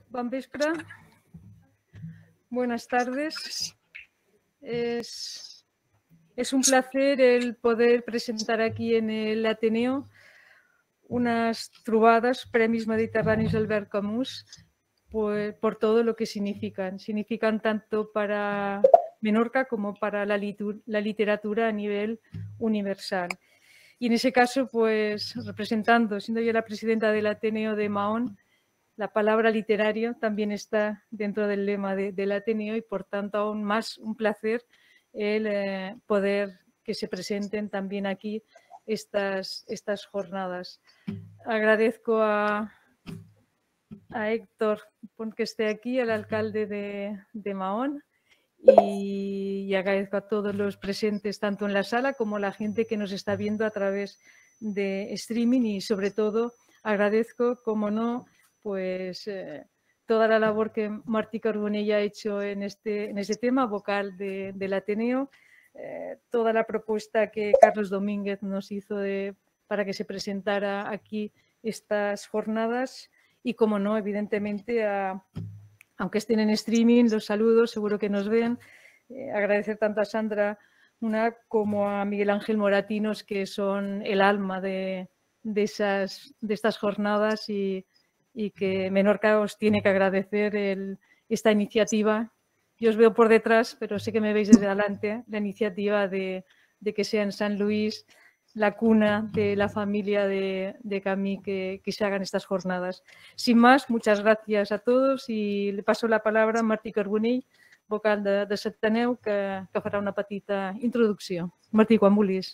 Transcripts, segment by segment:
Bon vespre. Buenas tardes. Es un placer el poder presentar aquí en el Ateneo unas trobadas, Premis Mediterráneos Albert Camus, por todo lo que significan. Significan tanto para Menorca como para la literatura a nivel universal. Y en ese caso, pues representando, siendo yo la presidenta del Ateneo de Mahón, la palabra literario también está dentro del lema del Ateneo y por tanto aún más un placer el poder que se presenten también aquí estas jornadas. Agradezco a Héctor que esté aquí, al alcalde de Mahón, y agradezco a todos los presentes tanto en la sala como a la gente que nos está viendo a través de streaming y sobre todo agradezco, como no, pues toda la labor que Martí Carbonell ha hecho en este tema vocal del Ateneo, toda la propuesta que Carlos Domínguez nos hizo para que se presentara aquí estas jornadas y, como no, evidentemente, aunque estén en streaming, los saludos, seguro que nos ven. Agradecer tanto a Sandra Munar como a Miguel Ángel Moratinos, que son el alma de estas jornadas y que Menorca os tiene que agradecer esta iniciativa. Yo os veo por detrás, pero sé que me veis desde adelante, la iniciativa de que sea en San Luis la cuna de la familia de Camí que se hagan estas jornadas. Sin más, muchas gracias a todos y le paso la palabra a Martí Carbonell, vocal de l'Ateneu, que farà una petita introducció. Martí, quan vulguis.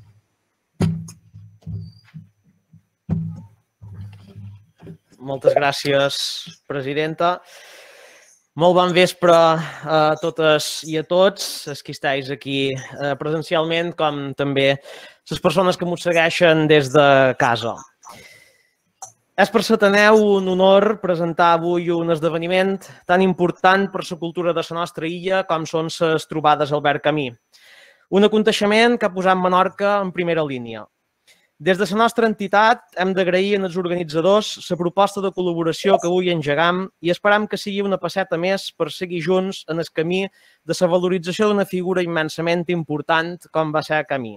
Moltes gràcies, presidenta. Molt bon vespre a totes i a tots, els que esteu aquí presencialment, com també les persones que ens segueixen des de casa. És per l'Ateneu un honor presentar avui un esdeveniment tan important per la cultura de la nostra illa com són les trobades Albert Camus. Un aconteixement que ha posat Menorca en primera línia. Des de la nostra entitat hem d'agrair als organitzadors la proposta de col·laboració que avui engegam i esperam que sigui una passeta més per seguir junts en el camí de la valorització d'una figura immensament important com va ser Camí.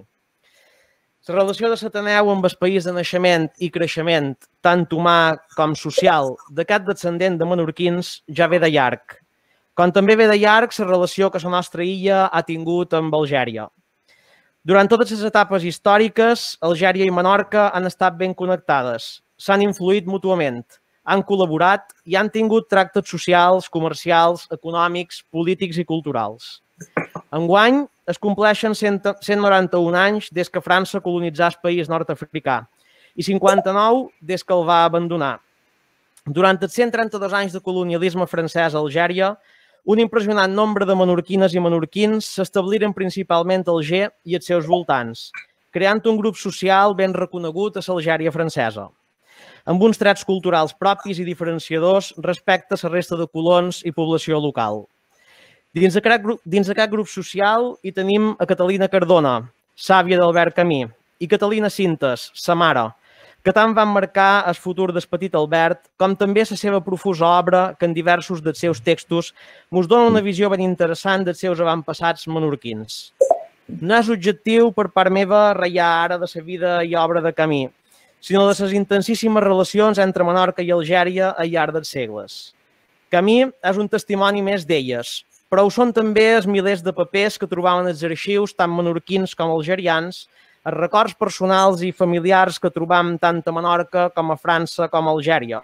La relació de l'Ateneu amb el país de naixement i creixement, tant humà com social, d'aquest descendent de menorquins ja ve de llarg, com també ve de llarg la relació que la nostra illa ha tingut amb Algèria. Durant totes les etapes històriques, Algèria i Menorca han estat ben connectades, s'han influït mútuament, han col·laborat i han tingut tractes socials, comercials, econòmics, polítics i culturals. Enguany es compleixen 191 anys des que França colonitzà el país nord-africà i 59 des que el va abandonar. Durant els 132 anys de colonialisme francès a Algèria, un impressionant nombre de menorquines i menorquins s'establiren principalment a Alger i als seus voltants, creant un grup social ben reconegut a l'Algèria francesa, amb uns trets culturals propis i diferenciadors respecte a la resta de colons i població local. Dins aquest grup social hi tenim a Catalina Cardona, sàvia d'Albert Camus, i Catalina Cintes, sa mare, que tant van marcar el futur del petit Albert, com també la seva profusa obra, que en diversos dels seus textos ens dona una visió ben interessant dels seus avantpassats menorquins. No és objectiu per part meva ratllar ara de la vida i obra de Camus, sinó de les intensíssimes relacions entre Menorca i Algèria al llarg dels segles. Camus és un testimoni més d'elles, però ho són també els milers de papers que trobaven als arxius tant menorquins com algerians, els records personals i familiars que trobam tant a Menorca com a França com a Algèria,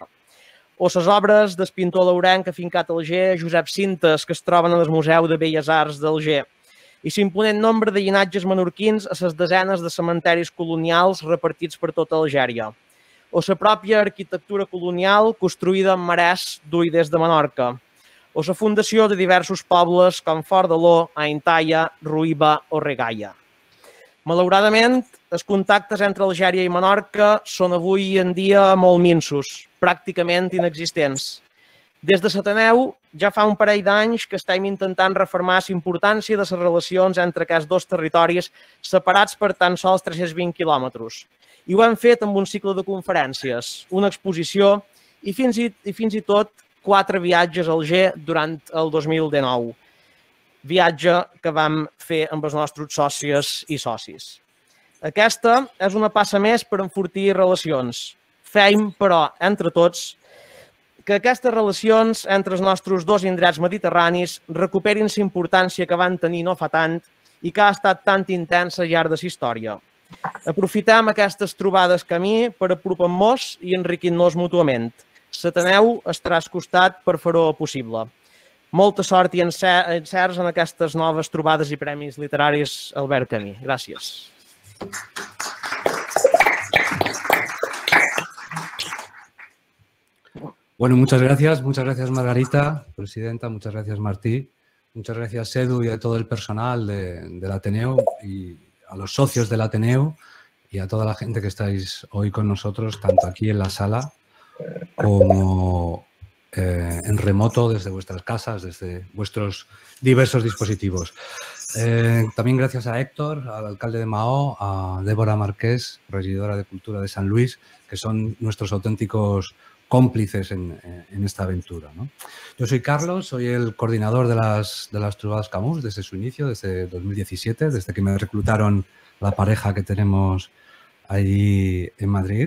o les obres del pintor laurenc afincat a Alger, Josep Cintes, que es troben al Museu de Belles Arts d'Alger, i l'imponent nombre de llinatges menorquins a les desenes de cementeris colonials repartits per tota Algèria, o la pròpia arquitectura colonial construïda en marès d'Ull des de Menorca, o la fundació de diversos pobles com Fort de l'O, Aintalla, Ruïba o Regaia. Malauradament, els contactes entre Algèria i Menorca són avui en dia molt minsos, pràcticament inexistents. Des de l'Ateneu ja fa un parell d'anys que estem intentant reformar la importància de les relacions entre aquests dos territoris separats per tan sols 320 quilòmetres. I ho hem fet amb un cicle de conferències, una exposició i fins i tot 4 viatges al G durant el 2019. Viatge que vam fer amb els nostres sòcies i socis. Aquesta és una passa més per enfortir relacions. Fem, però, entre tots, que aquestes relacions entre els nostres dos indrets mediterranis recuperin la importància que van tenir no fa tant i que ha estat tan intensa al llarg de la història. Aprofitem aquestes trobades camí per apropar-nos i enriquir-nos mútuament. L'Ateneu estarà al costat per fer-ho possible. Molta sort i encerts en aquestes noves trobades i premis literaris Albert Camus. Gràcies. Bueno, muchas gracias Margarita, presidenta, muchas gracias Martí, muchas gracias Edu y a todo el personal del Ateneu y a los socios del Ateneu y a toda la gente que estáis hoy con nosotros, tanto aquí en la sala como en remoto desde vuestras casas, desde vuestros diversos dispositivos. También gracias a Héctor, al alcalde de Mahó, a Débora Marqués, regidora de Cultura de San Luis, que son nuestros auténticos cómplices en esta aventura, ¿no? Yo soy Carlos, soy el coordinador de las Trobadas Camus desde su inicio, desde 2017, desde que me reclutaron la pareja que tenemos allí en Madrid.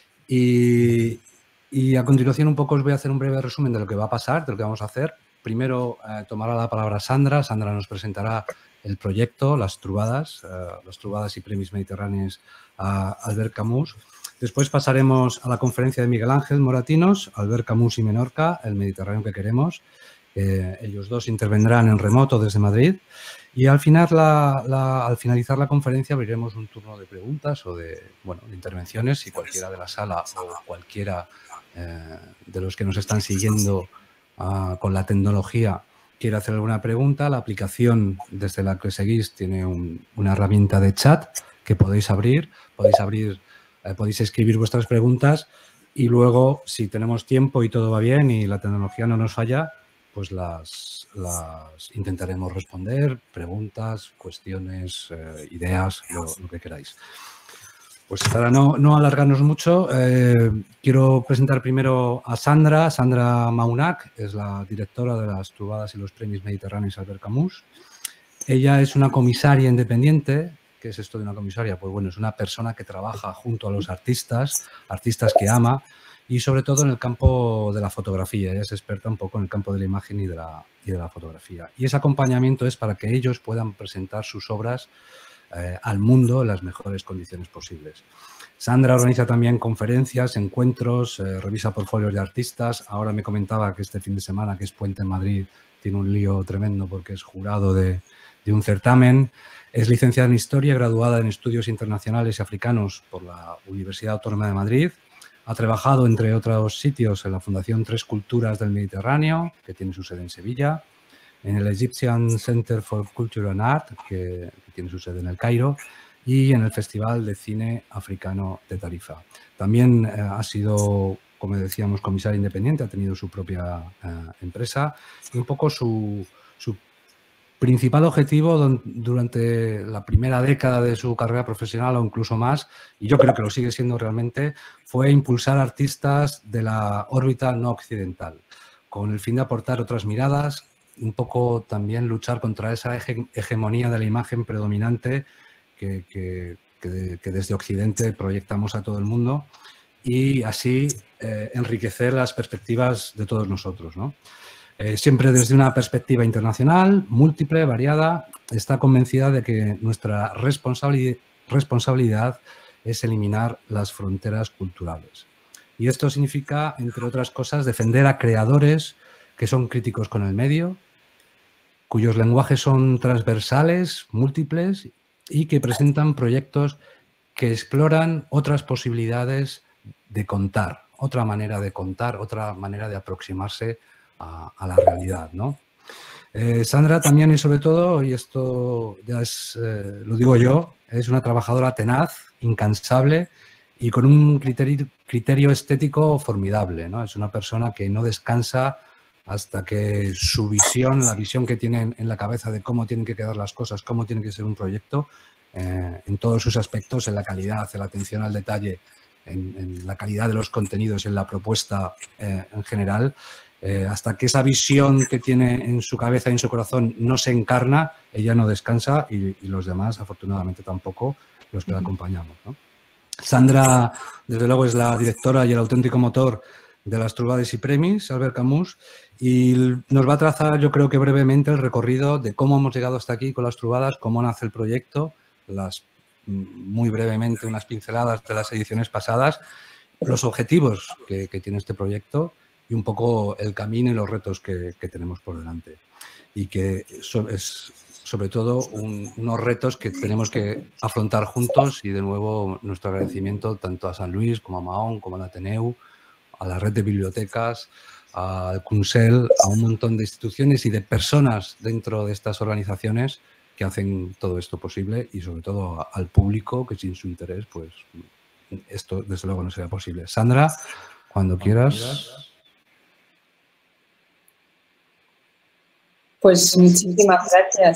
Y a continuación un poco os voy a hacer un breve resumen de lo que va a pasar, de lo que vamos a hacer. Primero tomará la palabra Sandra. Sandra nos presentará el proyecto, las Trobadas y Premis Mediterráneos a Albert Camus. Después pasaremos a la conferencia de Miguel Ángel Moratinos, Albert Camus y Menorca, el Mediterráneo que queremos. Ellos dos intervendrán en remoto desde Madrid. Y al finalizar la conferencia abriremos un turno de preguntas o de intervenciones. Si cualquiera de la sala o cualquiera de los que nos están siguiendo con la tecnología quiere hacer alguna pregunta, la aplicación desde la que seguís tiene una herramienta de chat que podéis abrir, podéis escribir vuestras preguntas y luego, si tenemos tiempo y todo va bien y la tecnología no nos falla, pues las intentaremos responder, preguntas, cuestiones, ideas, lo que queráis. Pues para no alargarnos mucho, quiero presentar primero a Sandra. Sandra Maunac es la directora de las Trobadas y los Premis Mediterráneos Albert Camus. Ella es una comisaria independiente. ¿Qué es esto de una comisaria? Pues bueno, es una persona que trabaja junto a los artistas que ama y sobre todo en el campo de la fotografía. Ella es experta un poco en el campo de la imagen y de la fotografía. Y ese acompañamiento es para que ellos puedan presentar sus obras al mundo en las mejores condiciones posibles. Sandra organiza también conferencias, encuentros, revisa portfolios de artistas. Ahora me comentaba que este fin de semana, que es puente en Madrid, tiene un lío tremendo porque es jurado de un certamen. Es licenciada en Historia, graduada en Estudios Internacionales y Africanos por la Universidad Autónoma de Madrid. Ha trabajado, entre otros sitios, en la Fundación Tres Culturas del Mediterráneo, que tiene su sede en Sevilla, en el Egyptian Center for Culture and Art, que tiene su sede en el Cairo, y en el Festival de Cine Africano de Tarifa. También ha sido, como decíamos, comisaria independiente, ha tenido su propia empresa y un poco su principal objetivo durante la primera década de su carrera profesional o incluso más, y yo creo que lo sigue siendo realmente, fue impulsar artistas de la órbita no occidental, con el fin de aportar otras miradas, un poco también luchar contra esa hegemonía de la imagen predominante que desde Occidente proyectamos a todo el mundo y así enriquecer las perspectivas de todos nosotros, ¿no? Siempre desde una perspectiva internacional, múltiple, variada, está convencida de que nuestra responsabilidad es eliminar las fronteras culturales. Y esto significa, entre otras cosas, defender a creadores que son críticos con el medio, cuyos lenguajes son transversales, múltiples y que presentan proyectos que exploran otras posibilidades de contar, otra manera de contar, otra manera de aproximarse a la realidad, ¿no? Sandra también y sobre todo, y esto ya lo digo yo, es una trabajadora tenaz, incansable y con un criterio estético formidable, ¿no? Es una persona que no descansa hasta que su visión, la visión que tiene en la cabeza de cómo tienen que quedar las cosas, cómo tiene que ser un proyecto, en todos sus aspectos, en la calidad, en la atención al detalle, en la calidad de los contenidos, en la propuesta en general, Hasta que esa visión que tiene en su cabeza y en su corazón no se encarna, ella no descansa y los demás, afortunadamente, tampoco, los que la acompañamos, ¿no? Sandra, desde luego, es la directora y el auténtico motor de las Trobades y Premis, Albert Camus, y nos va a trazar, yo creo que brevemente, el recorrido de cómo hemos llegado hasta aquí con las Trobades, cómo nace el proyecto, muy brevemente unas pinceladas de las ediciones pasadas, los objetivos que tiene este proyecto y un poco el camino y los retos que tenemos por delante. Y que es sobre todo unos retos que tenemos que afrontar juntos y de nuevo nuestro agradecimiento tanto a San Luis como a Mahón, como al Ateneu, a la red de bibliotecas, al CUNSEL, a un montón de instituciones y de personas dentro de estas organizaciones que hacen todo esto posible y sobre todo al público que sin su interés pues esto desde luego no sería posible. Sandra, cuando quieras. Pues muchísimas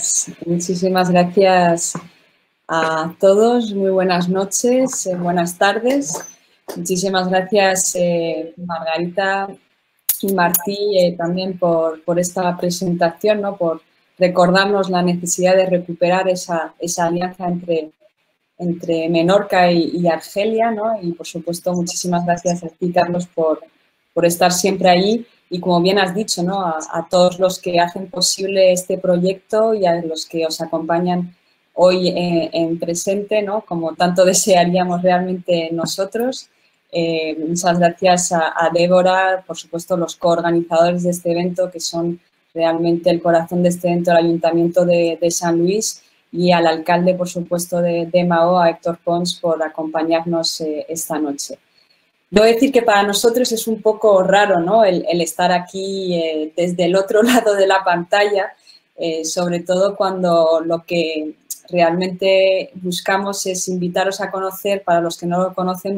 gracias a todos, muy buenas noches, buenas tardes. Muchísimas gracias Margarita y Martí también por esta presentación, ¿no? Por recordarnos la necesidad de recuperar esa alianza entre Menorca y Argelia, ¿no? Y por supuesto muchísimas gracias a ti, Carlos, por estar siempre ahí. Y como bien has dicho, ¿no? A todos los que hacen posible este proyecto y a los que os acompañan hoy en presente, ¿no? Como tanto desearíamos realmente nosotros. Muchas gracias a Débora, por supuesto los coorganizadores de este evento, que son realmente el corazón de este evento, el Ayuntamiento de San Luis, y al alcalde, por supuesto, de Mahón, a Héctor Pons, por acompañarnos esta noche. Debo decir que para nosotros es un poco raro, ¿no? el estar aquí desde el otro lado de la pantalla, sobre todo cuando lo que realmente buscamos es invitaros a conocer, para los que no lo conocen,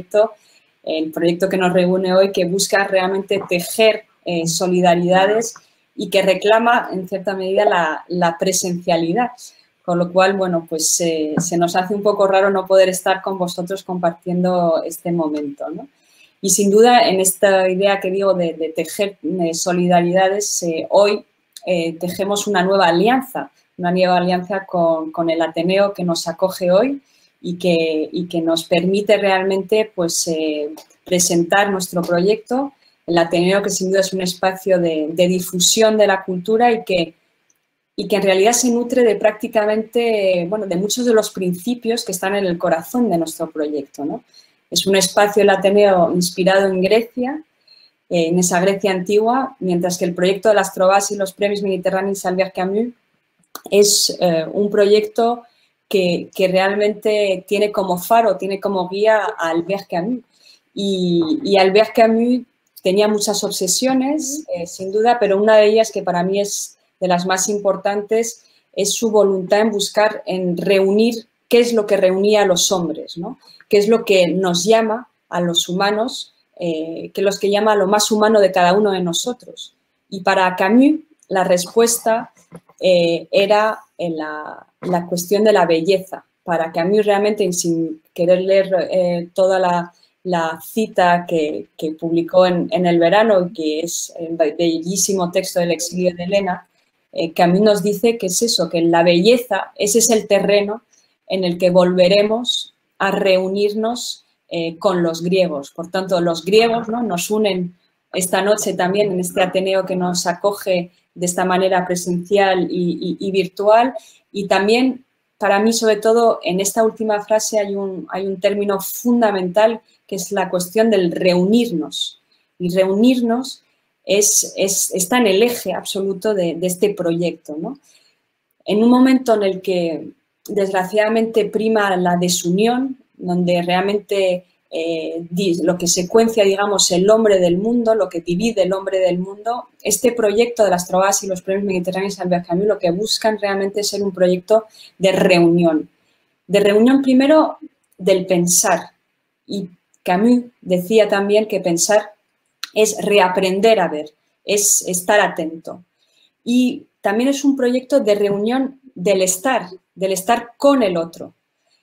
el proyecto que nos reúne hoy, que busca realmente tejer solidaridades y que reclama, en cierta medida, la presencialidad. Con lo cual, bueno, pues se nos hace un poco raro no poder estar con vosotros compartiendo este momento, ¿no? Y sin duda, en esta idea que digo de tejer solidaridades, hoy tejemos una nueva alianza con el Ateneo que nos acoge hoy y que nos permite realmente pues, presentar nuestro proyecto. El Ateneo, que sin duda es un espacio de difusión de la cultura y que en realidad se nutre de prácticamente, bueno, de muchos de los principios que están en el corazón de nuestro proyecto, ¿no? Es un espacio, el Ateneo, inspirado en Grecia, en esa Grecia antigua, mientras que el proyecto de las Trobades y los Premis Mediterráneos Albert Camus es un proyecto que realmente tiene como faro, tiene como guía a Albert Camus. Y Albert Camus tenía muchas obsesiones, sin duda, pero una de ellas que para mí es de las más importantes es su voluntad en buscar, en reunir qué es lo que reunía a los hombres, ¿no? Qué es lo que nos llama a los humanos, qué es lo que llama a lo más humano de cada uno de nosotros. Y para Camus la respuesta era la cuestión de la belleza. Para Camus realmente, sin querer leer toda la cita que publicó en el verano, que es el bellísimo texto del exilio de Helena, Camus nos dice que es eso, que la belleza, ese es el terreno en el que volveremos a reunirnos con los griegos. Por tanto, los griegos, ¿no? Nos unen esta noche también en este Ateneo que nos acoge de esta manera presencial y virtual. Y también, para mí, sobre todo, en esta última frase hay un término fundamental que es la cuestión del reunirnos. Y reunirnos está en el eje absoluto de este proyecto, ¿no? En un momento en el que desgraciadamente prima la desunión, donde realmente lo que secuencia, digamos, el hombre del mundo, lo que divide el hombre del mundo, este proyecto de las Trobades y los Premis Mediterráneos Albert Camus lo que buscan realmente es ser un proyecto de reunión primero del pensar. Y Camus decía también que pensar es reaprender a ver, es estar atento. Y también es un proyecto de reunión del estar con el otro.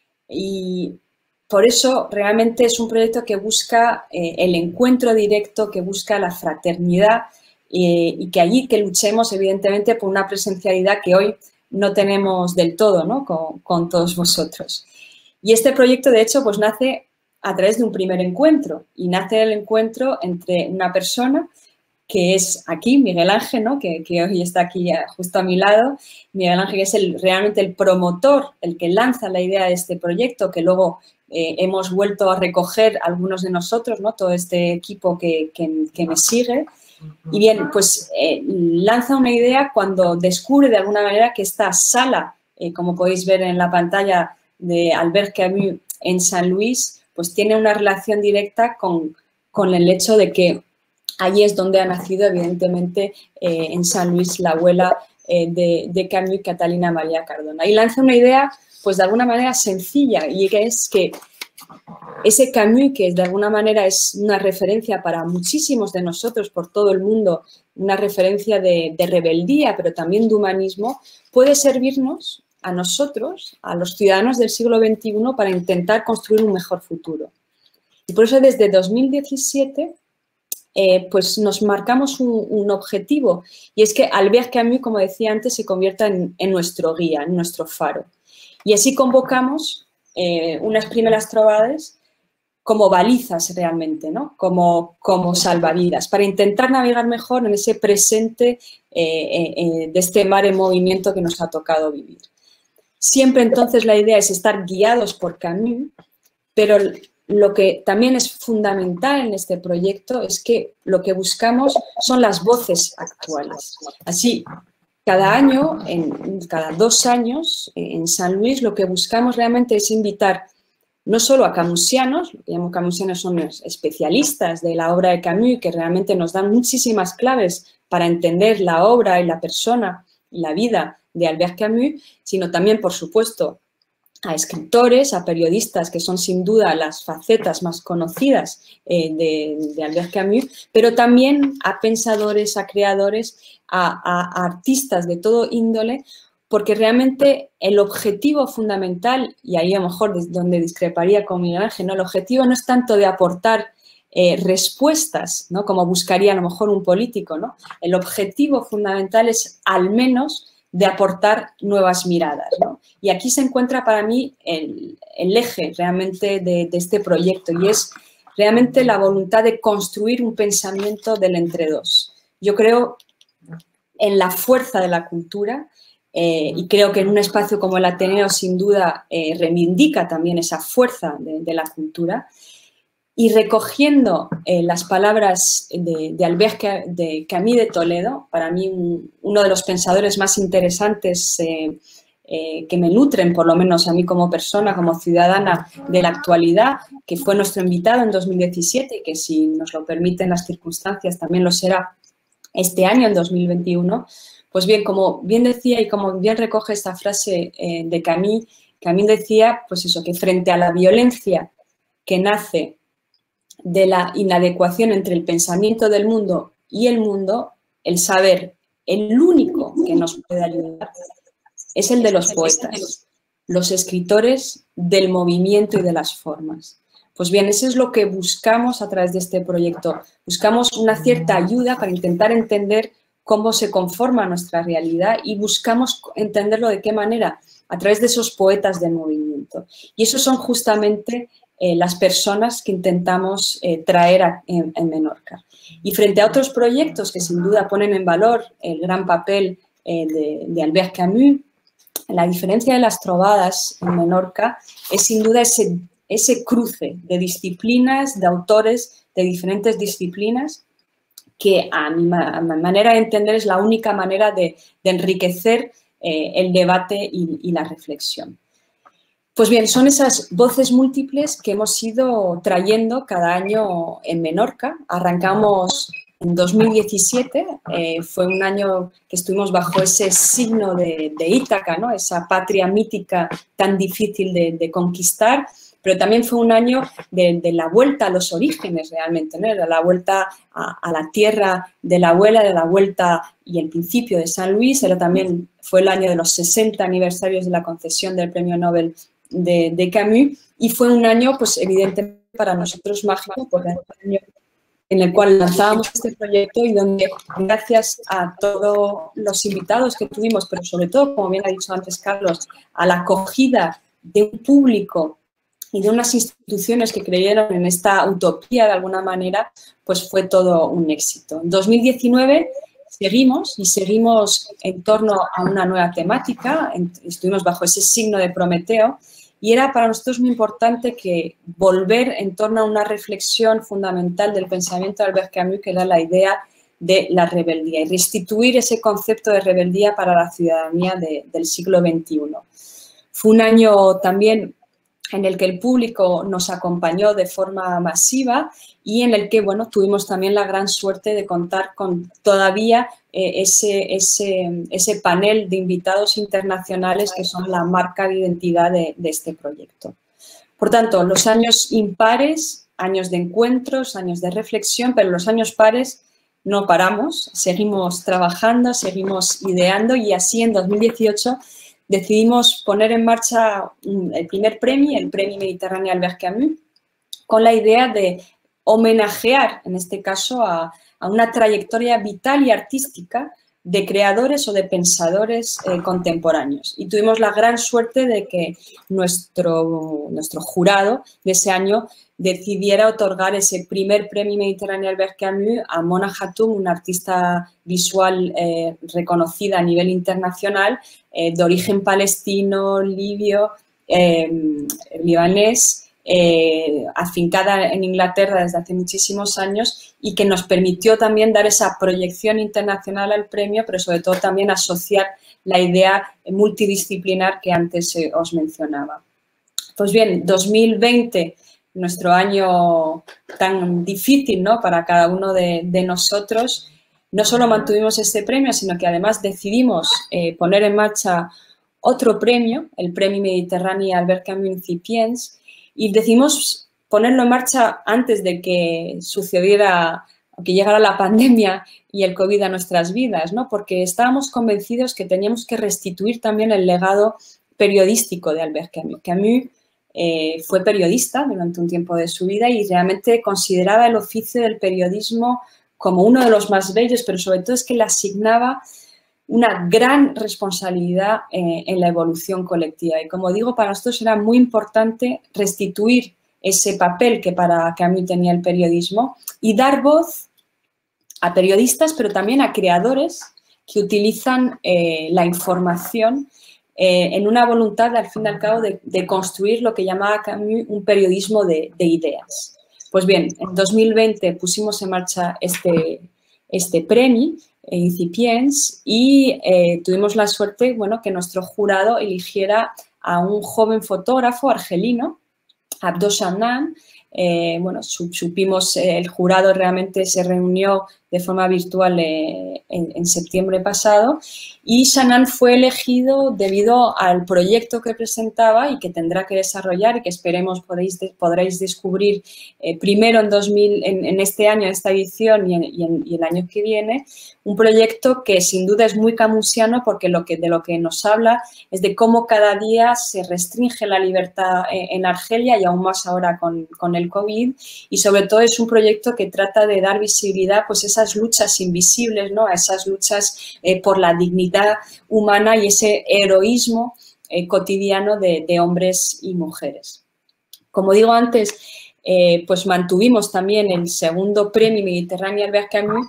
Y por eso realmente es un proyecto que busca el encuentro directo, que busca la fraternidad y que allí que luchemos, evidentemente, por una presencialidad que hoy no tenemos del todo, ¿no? con todos vosotros. Y este proyecto, de hecho, pues nace a través de un primer encuentro y nace el encuentro entre una persona que es aquí, Miguel Ángel, ¿no? que hoy está aquí justo a mi lado. Miguel Ángel es realmente el promotor, el que lanza la idea de este proyecto, que luego hemos vuelto a recoger algunos de nosotros, ¿no? Todo este equipo que me sigue. Y bien, pues lanza una idea cuando descubre de alguna manera que esta sala, como podéis ver en la pantalla de Albert Camus en San Luis, pues tiene una relación directa con el hecho de que allí es donde ha nacido, evidentemente, en San Luis, la abuela de Camus, Catalina María Cardona. Y lanza una idea, pues de alguna manera sencilla, y que es que ese Camus, que de alguna manera es una referencia para muchísimos de nosotros por todo el mundo, una referencia de rebeldía, pero también de humanismo, puede servirnos a nosotros, a los ciudadanos del siglo XXI, para intentar construir un mejor futuro. Y por eso desde 2017 pues nos marcamos un objetivo, y es que Albert Camus, como decía antes, se convierta en nuestro guía, en nuestro faro. Y así convocamos unas primeras trovadas como balizas realmente, ¿no? Como salvavidas, para intentar navegar mejor en ese presente de este mar en movimiento que nos ha tocado vivir. Siempre entonces la idea es estar guiados por Camus, pero lo que también es fundamental en este proyecto es que lo que buscamos son las voces actuales. Así, cada año, cada 2 años, en San Luis, lo que buscamos realmente es invitar no solo a camusianos, lo que llamo camusianos son los especialistas de la obra de Camus, que realmente nos dan muchísimas claves para entender la obra y la persona y la vida de Albert Camus, sino también, por supuesto, a escritores, a periodistas, que son sin duda las facetas más conocidas de Albert Camus, pero también a pensadores, a creadores, a artistas de todo índole, porque realmente el objetivo fundamental, y ahí a lo mejor es donde discreparía con Miguel Ángel, ¿no? El objetivo no es tanto de aportar respuestas, ¿no? Como buscaría a lo mejor un político, ¿no? El objetivo fundamental es al menos de aportar nuevas miradas, ¿no? Y aquí se encuentra para mí el eje realmente de este proyecto, y es realmente la voluntad de construir un pensamiento del entre dos. Yo creo en la fuerza de la cultura y creo que en un espacio como el Ateneo sin duda reivindica también esa fuerza de la cultura. Y recogiendo las palabras de Camus de Toledo, para mí uno de los pensadores más interesantes que me nutren, por lo menos a mí como persona, como ciudadana de la actualidad, que fue nuestro invitado en 2017 y que si nos lo permiten las circunstancias también lo será este año, en 2021, pues bien, como bien decía y como bien recoge esta frase de Camus, Camus decía pues eso, que frente a la violencia que nace de la inadecuación entre el pensamiento del mundo y el mundo, el saber, el único que nos puede ayudar, es el de los poetas, los escritores del movimiento y de las formas. Pues bien, eso es lo que buscamos a través de este proyecto. Buscamos una cierta ayuda para intentar entender cómo se conforma nuestra realidad y buscamos entenderlo de qué manera, a través de esos poetas del movimiento. Y esos son justamente las personas que intentamos traer en Menorca. Y frente a otros proyectos que sin duda ponen en valor el gran papel de Albert Camus, la diferencia de las trovadas en Menorca es sin duda ese cruce de disciplinas, de autores de diferentes disciplinas, que a mi manera de entender es la única manera de enriquecer el debate y la reflexión. Pues bien, son esas voces múltiples que hemos ido trayendo cada año en Menorca. Arrancamos en 2017, fue un año que estuvimos bajo ese signo de Ítaca, ¿no? Esa patria mítica tan difícil de conquistar, pero también fue un año de la vuelta a los orígenes realmente, ¿no? Era la vuelta a la tierra de la abuela, de la vuelta y el principio de San Luis. También fue el año de los 60 aniversarios de la concesión del Premio Nobel de Camus, y fue un año, pues evidentemente para nosotros mágico, porque era un año en el cual lanzábamos este proyecto y donde, gracias a todos los invitados que tuvimos, pero sobre todo, como bien ha dicho antes Carlos, a la acogida de un público y de unas instituciones que creyeron en esta utopía de alguna manera, pues fue todo un éxito. En 2019 seguimos en torno a una nueva temática, estuvimos bajo ese signo de Prometeo, y era para nosotros muy importante que volver en torno a una reflexión fundamental del pensamiento de Albert Camus, que era la idea de la rebeldía, y restituir ese concepto de rebeldía para la ciudadanía del siglo XXI. Fue un año también en el que el público nos acompañó de forma masiva y en el que, bueno, tuvimos también la gran suerte de contar con todavía ese panel de invitados internacionales que son la marca de identidad de este proyecto. Por tanto, los años impares, años de encuentros, años de reflexión, pero los años pares no paramos, seguimos trabajando, seguimos ideando y así en 2018 decidimos poner en marcha el primer premio, el Premio Mediterráneo Albert Camus, con la idea de homenajear, en este caso, a una trayectoria vital y artística de creadores o de pensadores contemporáneos. Y tuvimos la gran suerte de que nuestro jurado de ese año decidiera otorgar ese primer Premio Mediterráneo Albert Camus a Mona Hatoum, una artista visual reconocida a nivel internacional, de origen palestino, libio, libanés, afincada en Inglaterra desde hace muchísimos años y que nos permitió también dar esa proyección internacional al premio, pero sobre todo también asociar la idea multidisciplinar que antes os mencionaba. Pues bien, 2020, nuestro año tan difícil, ¿no?, para cada uno de nosotros, no solo mantuvimos este premio, sino que además decidimos poner en marcha otro premio, el Premio Mediterráneo Albert Camus Incipiens, y decidimos ponerlo en marcha antes de que sucediera, que llegara la pandemia y el COVID a nuestras vidas, ¿no?, porque estábamos convencidos que teníamos que restituir también el legado periodístico de Albert Camus. Camus fue periodista durante un tiempo de su vida y realmente consideraba el oficio del periodismo como uno de los más bellos, pero sobre todo es que le asignaba una gran responsabilidad en la evolución colectiva. Y como digo, para nosotros era muy importante restituir ese papel que para Camus tenía el periodismo y dar voz a periodistas, pero también a creadores que utilizan la información en una voluntad, al fin y al cabo, de construir lo que llamaba Camus un periodismo de ideas. Pues bien, en 2020 pusimos en marcha este premio, Incipiens, y tuvimos la suerte, bueno, que nuestro jurado eligiera a un joven fotógrafo argelino, Abdo Shannan. Bueno, supimos, el jurado realmente se reunió de forma virtual en septiembre pasado y Shannan fue elegido debido al proyecto que presentaba y que tendrá que desarrollar y que esperemos podréis descubrir primero en este año, en esta edición y el año que viene, un proyecto que sin duda es muy camusiano porque de lo que nos habla es de cómo cada día se restringe la libertad en Argelia y aún más ahora con el COVID, y sobre todo es un proyecto que trata de dar visibilidad pues esas luchas invisibles, ¿no?, a esas luchas por la dignidad humana y ese heroísmo cotidiano de hombres y mujeres. Como digo antes, pues mantuvimos también el segundo Premio Mediterráneo Albert Camus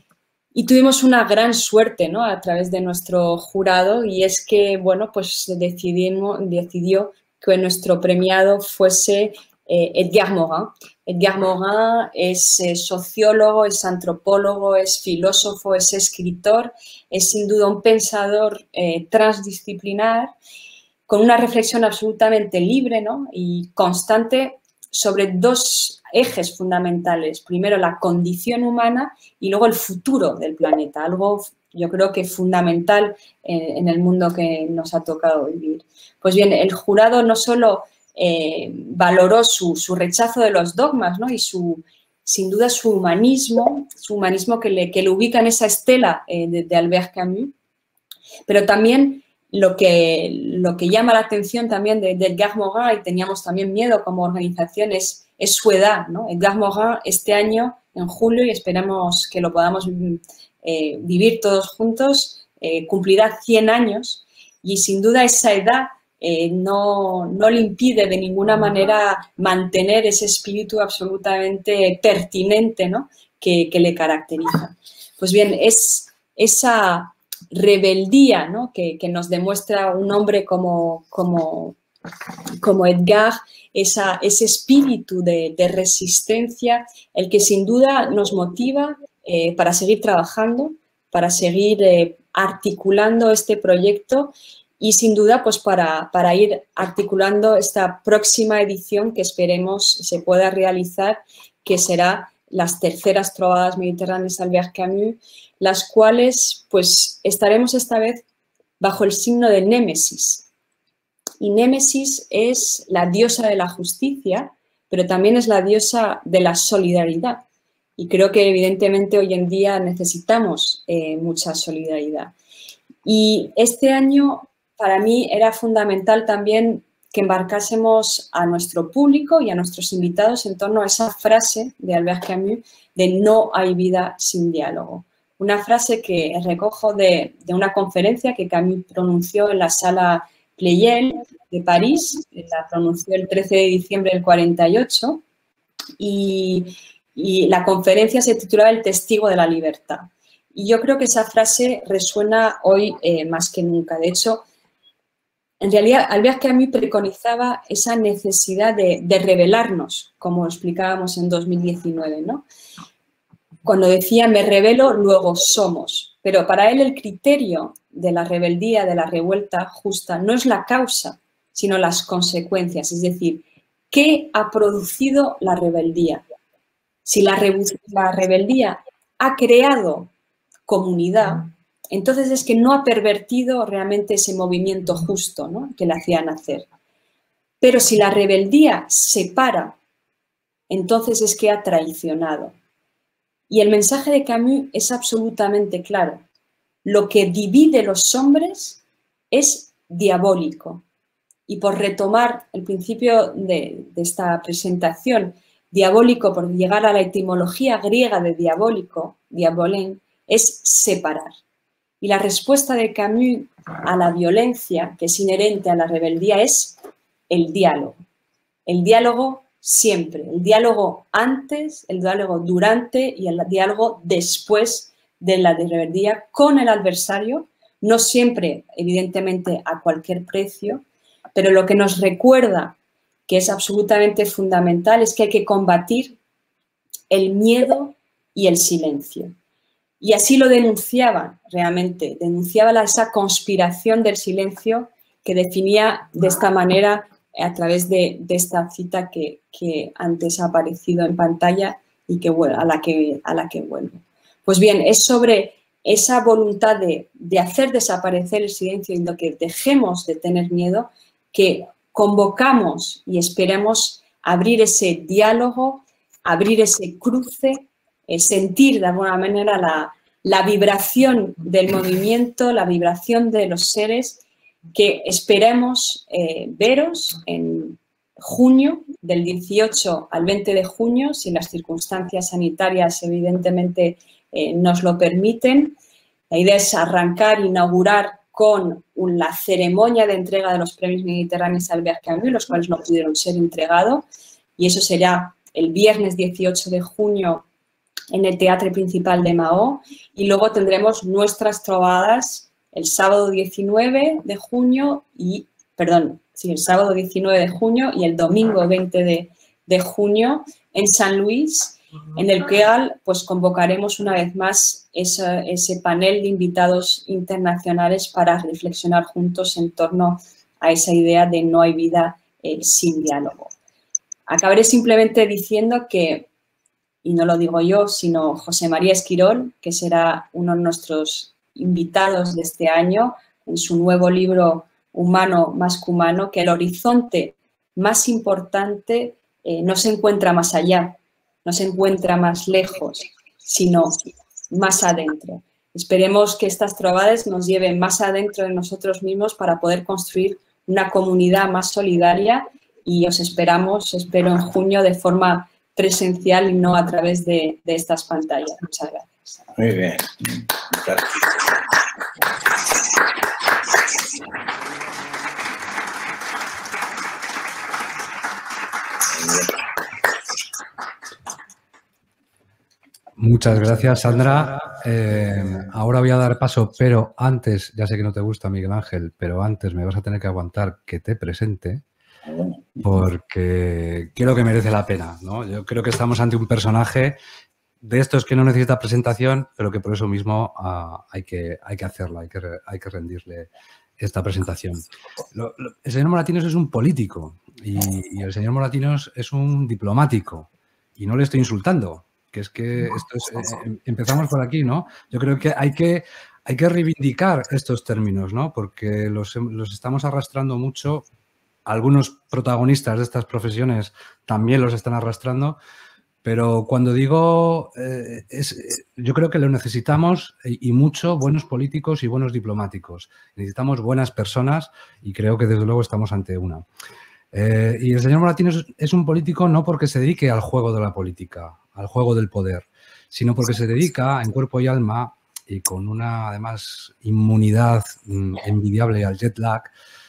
y tuvimos una gran suerte, ¿no?, a través de nuestro jurado, y es que, bueno, pues decidió que nuestro premiado fuese Edgar Morin. Edgar Morin es sociólogo, es antropólogo, es filósofo, es escritor, es sin duda un pensador transdisciplinar con una reflexión absolutamente libre, ¿no?, y constante sobre dos ejes fundamentales. Primero, la condición humana y luego el futuro del planeta, algo yo creo que fundamental en el mundo que nos ha tocado vivir. Pues bien, el jurado no solo valoró su rechazo de los dogmas, ¿no?, y sin duda su humanismo que le ubica en esa estela de Albert Camus, pero también lo que llama la atención también de Edgar Morin, y teníamos también miedo como organización, es su edad, ¿no? Edgar Morin este año, en julio, y esperamos que lo podamos vivir todos juntos, cumplirá 100 años y sin duda esa edad no le impide de ninguna manera mantener ese espíritu absolutamente pertinente, ¿no?, que le caracteriza. Pues bien, es esa rebeldía, ¿no?, que nos demuestra un hombre como Edgar, ese espíritu de resistencia, el que sin duda nos motiva para seguir trabajando, para seguir articulando este proyecto y sin duda pues para ir articulando esta próxima edición que esperemos se pueda realizar, que será las terceras trovadas mediterráneas Albert Camus, las cuales pues estaremos esta vez bajo el signo de Némesis. Y Némesis es la diosa de la justicia, pero también es la diosa de la solidaridad. Y creo que evidentemente hoy en día necesitamos mucha solidaridad. Y este año para mí era fundamental también que embarcásemos a nuestro público y a nuestros invitados en torno a esa frase de Albert Camus de no hay vida sin diálogo. Una frase que recojo de una conferencia que Camus pronunció en la sala Pleyel de París, la pronunció el 13 de diciembre del 48 y la conferencia se titulaba El testigo de la libertad. Y yo creo que esa frase resuena hoy más que nunca. De hecho, en realidad, Albert Camus preconizaba esa necesidad de rebelarnos, como explicábamos en 2019, ¿no? Cuando decía, me rebelo, luego somos. Pero para él el criterio de la rebeldía, de la revuelta justa, no es la causa, sino las consecuencias. Es decir, ¿qué ha producido la rebeldía? Si la rebeldía ha creado comunidad, entonces es que no ha pervertido realmente ese movimiento justo, ¿no?, que le hacía nacer. Pero si la rebeldía separa, entonces es que ha traicionado. Y el mensaje de Camus es absolutamente claro. Lo que divide los hombres es diabólico. Y por retomar el principio de esta presentación, diabólico, por llegar a la etimología griega de diabólico, diabolén, es separar. Y la respuesta de Camus a la violencia que es inherente a la rebeldía es el diálogo. El diálogo siempre, el diálogo antes, el diálogo durante y el diálogo después de la rebeldía con el adversario, no siempre, evidentemente, a cualquier precio, pero lo que nos recuerda que es absolutamente fundamental es que hay que combatir el miedo y el silencio. Y así lo denunciaba realmente, denunciaba esa conspiración del silencio que definía de esta manera a través de esta cita que antes ha aparecido en pantalla y que, a la que vuelvo. Pues bien, es sobre esa voluntad de hacer desaparecer el silencio y lo que dejemos de tener miedo que convocamos y esperemos abrir ese diálogo, abrir ese cruce, sentir de alguna manera la vibración del movimiento, la vibración de los seres que esperemos veros en junio, del 18 al 20 de junio, si las circunstancias sanitarias evidentemente nos lo permiten. La idea es arrancar, inaugurar con la ceremonia de entrega de los premios mediterráneos Albert Camus, los cuales no pudieron ser entregados, y eso será el viernes 18 de junio en el Teatre Principal de Mahó, y luego tendremos nuestras trovadas el sábado 19 de junio el sábado 19 de junio y el domingo 20 de junio en San Luis, en el que pues convocaremos una vez más ese panel de invitados internacionales para reflexionar juntos en torno a esa idea de no hay vida sin diálogo. Acabaré simplemente diciendo que, y no lo digo yo, sino José María Esquirol, que será uno de nuestros invitados de este año en su nuevo libro Humano más que humano, que el horizonte más importante no se encuentra más allá, no se encuentra más lejos, sino más adentro. Esperemos que estas trovadas nos lleven más adentro de nosotros mismos para poder construir una comunidad más solidaria y os espero en junio de forma presencial y no a través de estas pantallas. Muchas gracias. Muy bien. Gracias. Muchas gracias, Sandra. Ahora voy a dar paso, pero antes, ya sé que no te gusta, Miguel Ángel, pero antes me vas a tener que aguantar que te presente, porque creo que merece la pena, ¿no? Yo creo que estamos ante un personaje de estos que no necesita presentación, pero que por eso mismo hay que hacerla, hay que rendirle esta presentación. El señor Moratinos es un político y el señor Moratinos es un diplomático, y no le estoy insultando. Que es que empezamos por aquí, ¿no? Yo creo que hay que reivindicar estos términos, ¿no? Porque los estamos arrastrando mucho. Algunos protagonistas de estas profesiones también los están arrastrando, pero cuando digo, yo creo que lo necesitamos y mucho buenos políticos y buenos diplomáticos. Necesitamos buenas personas y creo que desde luego estamos ante una. Y el señor Moratinos es un político no porque se dedique al juego de la política, al juego del poder, sino porque se dedica en cuerpo y alma y con una, además, inmunidad envidiable al jet lag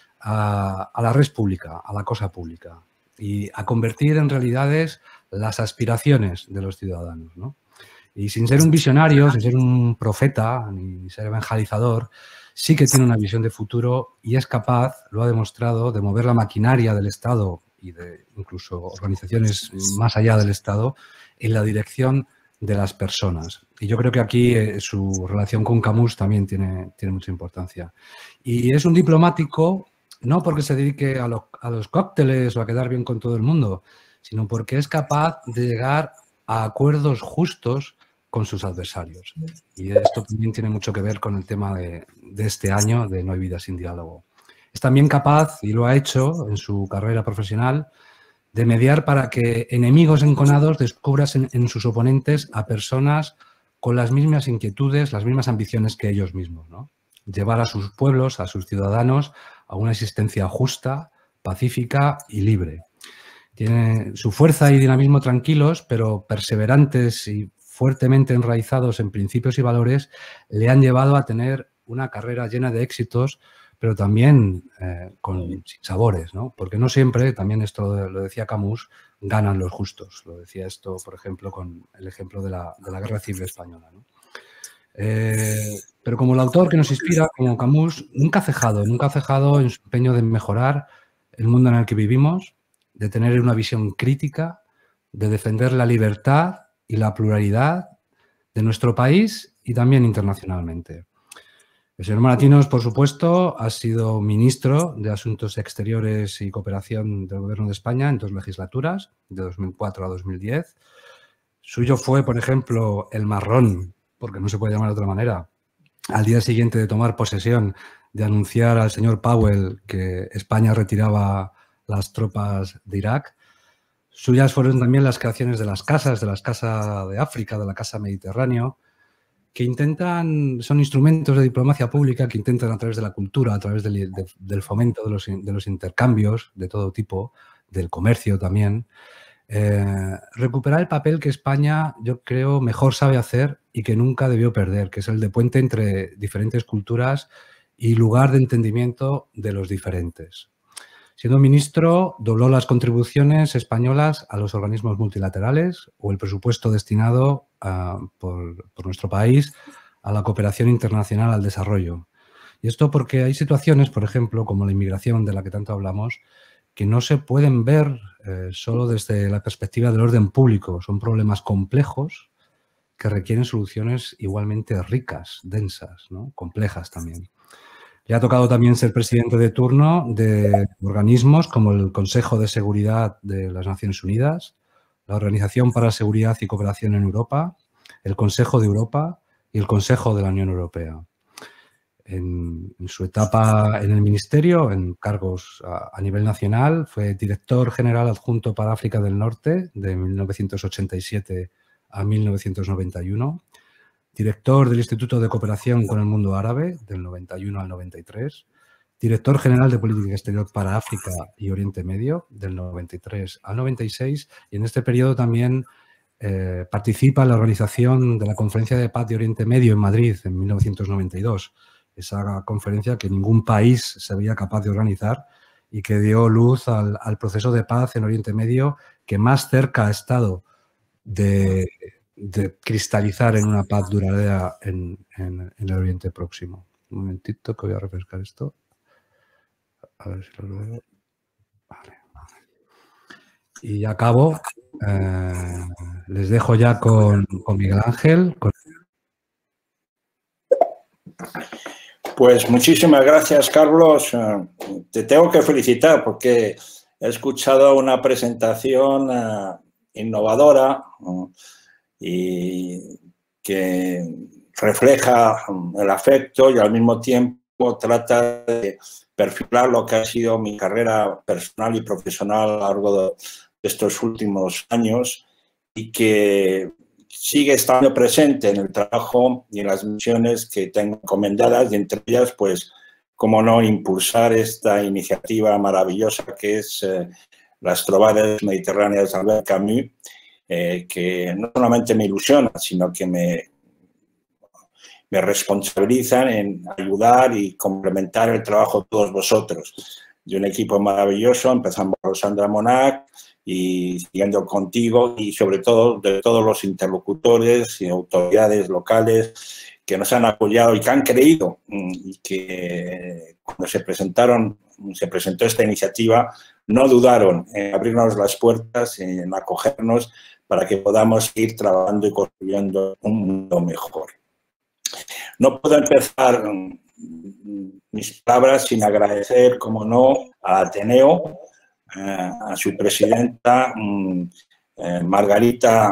a la res pública, a la cosa pública y a convertir en realidades las aspiraciones de los ciudadanos, ¿no? Y sin ser un visionario, sin ser un profeta, ni ser evangelizador, sí que tiene una visión de futuro y es capaz, lo ha demostrado, de mover la maquinaria del Estado y de incluso organizaciones más allá del Estado en la dirección de las personas. Y yo creo que aquí su relación con Camus también tiene mucha importancia. Y es un diplomático no porque se dedique a los cócteles o a quedar bien con todo el mundo, sino porque es capaz de llegar a acuerdos justos con sus adversarios. Y esto también tiene mucho que ver con el tema de este año de No hay vida sin diálogo. Es también capaz, y lo ha hecho en su carrera profesional, de mediar para que enemigos enconados descubran en sus oponentes a personas con las mismas inquietudes, las mismas ambiciones que ellos mismos, ¿no? Llevar a sus pueblos, a sus ciudadanos, a una existencia justa, pacífica y libre. Tiene su fuerza y dinamismo tranquilos, pero perseverantes y fuertemente enraizados en principios y valores, le han llevado a tener una carrera llena de éxitos, pero también sin sabores, ¿no? Porque no siempre, también esto lo decía Camus, ganan los justos. Lo decía esto, por ejemplo, con el ejemplo de la Guerra Civil Española, ¿no? Pero como el autor que nos inspira, como Camus, nunca ha cejado en su empeño de mejorar el mundo en el que vivimos, de tener una visión crítica, de defender la libertad y la pluralidad de nuestro país y también internacionalmente. El señor Moratinos, por supuesto, ha sido ministro de Asuntos Exteriores y Cooperación del Gobierno de España en 2 legislaturas, de 2004 a 2010. Suyo fue, por ejemplo, el marrón, porque no se puede llamar de otra manera, al día siguiente de tomar posesión, de anunciar al señor Powell que España retiraba las tropas de Irak. Suyas fueron también las creaciones de las casas de África, de la Casa Mediterráneo, que son instrumentos de diplomacia pública que intentan a través de la cultura, a través del fomento de los intercambios de todo tipo, del comercio también, recuperar el papel que España, yo creo, mejor sabe hacer y que nunca debió perder, que es el de puente entre diferentes culturas y lugar de entendimiento de los diferentes. Siendo ministro, dobló las contribuciones españolas a los organismos multilaterales o el presupuesto destinado por nuestro país a la cooperación internacional al desarrollo. Y esto porque hay situaciones, por ejemplo, como la inmigración de la que tanto hablamos, que no se pueden ver solo desde la perspectiva del orden público. Son problemas complejos que requieren soluciones igualmente ricas, densas, ¿no? Complejas también. Le ha tocado también ser presidente de turno de organismos como el Consejo de Seguridad de las Naciones Unidas, la Organización para la Seguridad y Cooperación en Europa, el Consejo de Europa y el Consejo de la Unión Europea. En su etapa en el Ministerio, en cargos a nivel nacional, fue director general adjunto para África del Norte de 1987 a 1991, director del Instituto de Cooperación con el Mundo Árabe del 91 al 93, director general de Política Exterior para África y Oriente Medio del 93 al 96, y en este periodo también participa en la organización de la Conferencia de Paz de Oriente Medio en Madrid en 1992, esa conferencia que ningún país se veía capaz de organizar y que dio luz al proceso de paz en Oriente Medio que más cerca ha estado de cristalizar en una paz duradera en el Oriente Próximo. Un momentito que voy a refrescar esto. A ver si lo veo. Vale. Y acabo. Les dejo ya con Miguel Ángel. Pues muchísimas gracias, Carlos. Te tengo que felicitar porque he escuchado una presentación innovadora y que refleja el afecto y al mismo tiempo trata de perfilar lo que ha sido mi carrera personal y profesional a lo largo de estos últimos años y que sigue estando presente en el trabajo y en las misiones que tengo encomendadas y entre ellas, pues, cómo no impulsar esta iniciativa maravillosa que es las Trobades Mediterráneas de Albert Camus, que no solamente me ilusiona, sino que me responsabilizan en ayudar y complementar el trabajo de todos vosotros. De un equipo maravilloso, empezando por Sandra Monac y siguiendo contigo y sobre todo de todos los interlocutores y autoridades locales que nos han apoyado y que han creído y que cuando se presentó esta iniciativa no dudaron en abrirnos las puertas, en acogernos para que podamos ir trabajando y construyendo un mundo mejor. No puedo empezar mis palabras sin agradecer, como no, a Ateneo, a su presidenta Margarita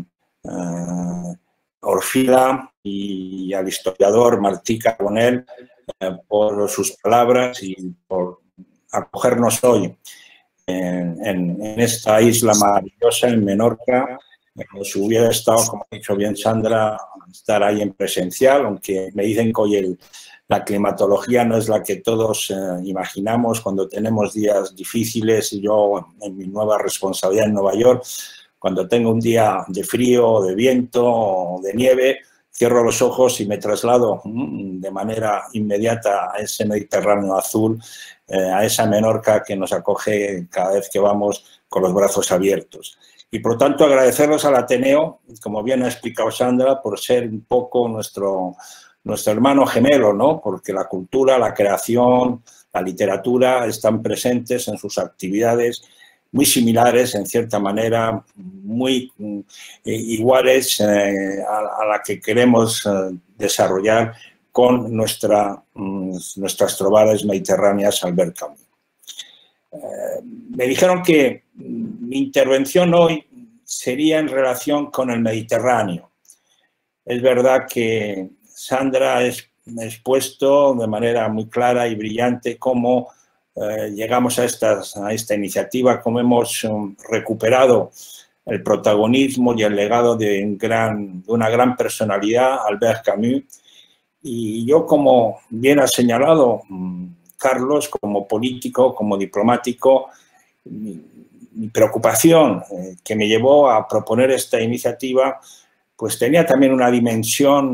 Orfila y al historiador Martí Carbonell por sus palabras y por acogernos hoy en esta isla maravillosa, en Menorca. Si hubiera estado, como ha dicho bien Sandra, estar ahí en presencial, aunque me dicen que hoy la climatología no es la que todos imaginamos cuando tenemos días difíciles. Y yo, en mi nueva responsabilidad en Nueva York, cuando tengo un día de frío, de viento o de nieve, cierro los ojos y me traslado de manera inmediata a ese Mediterráneo azul, a esa Menorca que nos acoge cada vez que vamos con los brazos abiertos. Y, por lo tanto, agradecerles al Ateneo, como bien ha explicado Sandra, por ser un poco nuestro hermano gemelo, ¿no? Porque la cultura, la creación, la literatura están presentes en sus actividades muy similares, en cierta manera, muy iguales a la que queremos desarrollar con nuestras Trobades Mediterráneas Albert Camus. Me dijeron que mi intervención hoy sería en relación con el Mediterráneo. Es verdad que Sandra ha expuesto de manera muy clara y brillante cómo llegamos a esta iniciativa, cómo hemos recuperado el protagonismo y el legado de una gran personalidad, Albert Camus. Y yo, como bien ha señalado Carlos, como político, como diplomático, mi preocupación que me llevó a proponer esta iniciativa, pues tenía también una dimensión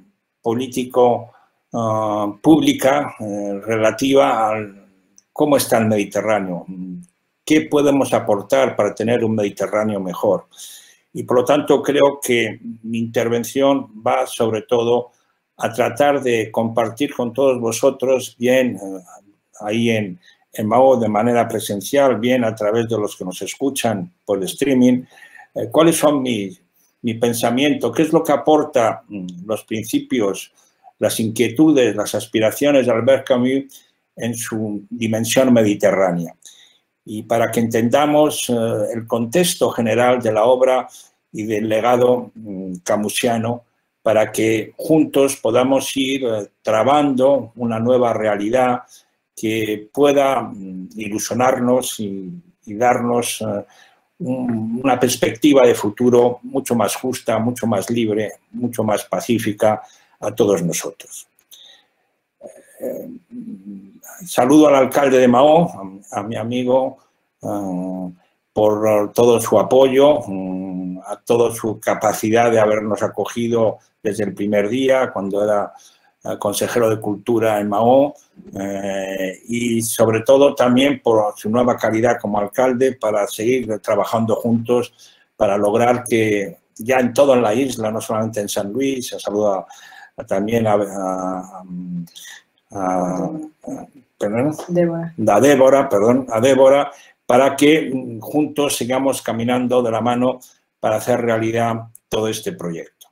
político-pública relativa a cómo está el Mediterráneo, qué podemos aportar para tener un Mediterráneo mejor. Y, por lo tanto, creo que mi intervención va sobre todo a tratar de compartir con todos vosotros, bien ahí en Mahou de manera presencial, bien a través de los que nos escuchan por el streaming, cuáles son mi pensamiento, qué es lo que aporta los principios, las inquietudes, las aspiraciones de Albert Camus en su dimensión mediterránea. Y para que entendamos el contexto general de la obra y del legado camusiano, para que juntos podamos ir trabando una nueva realidad que pueda ilusionarnos y darnos una perspectiva de futuro mucho más justa, mucho más libre, mucho más pacífica a todos nosotros. Saludo al alcalde de Mahón, a mi amigo, por todo su apoyo, a toda su capacidad de habernos acogido desde el primer día, cuando era consejero de Cultura en Mahón, y sobre todo también por su nueva calidad como alcalde para seguir trabajando juntos para lograr que ya en toda la isla, no solamente en San Luis, se saluda también a Débora, para que juntos sigamos caminando de la mano para hacer realidad todo este proyecto.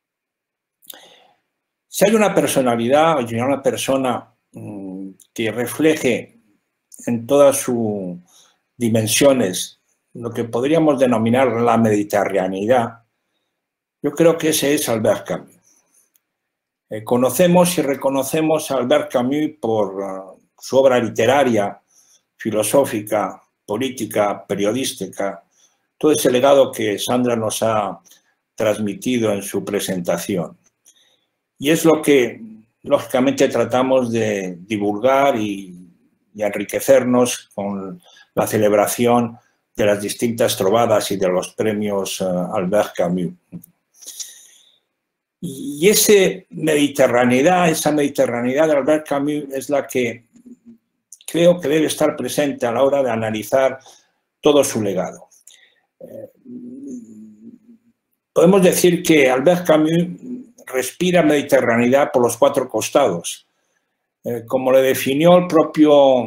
Si hay una personalidad y una persona que refleje en todas sus dimensiones lo que podríamos denominar la mediterraneidad, yo creo que ese es Albert Camus. Conocemos y reconocemos a Albert Camus por su obra literaria, filosófica, política, periodística, todo ese legado que Sandra nos ha transmitido en su presentación. Y es lo que, lógicamente, tratamos de divulgar y enriquecernos con la celebración de las distintas trovadas y de los premios Albert Camus. Y esa mediterraneidad de Albert Camus es la que creo que debe estar presente a la hora de analizar todo su legado. Podemos decir que Albert Camus respira mediterraneidad por los 4 costados. Como le definió el propio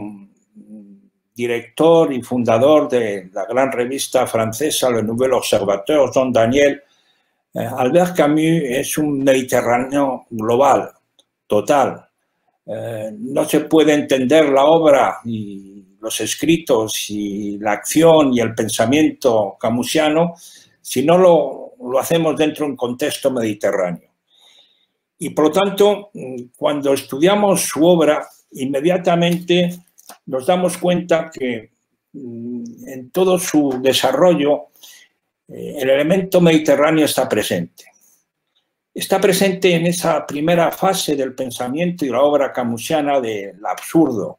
director y fundador de la gran revista francesa Le Nouvel Observateur, Jean Daniel, Albert Camus es un mediterráneo global, total. No se puede entender la obra y los escritos y la acción y el pensamiento camusiano si no lo hacemos dentro de un contexto mediterráneo. Y por lo tanto, cuando estudiamos su obra, inmediatamente nos damos cuenta que en todo su desarrollo el elemento mediterráneo está presente. Está presente en esa primera fase del pensamiento y la obra camusiana del absurdo,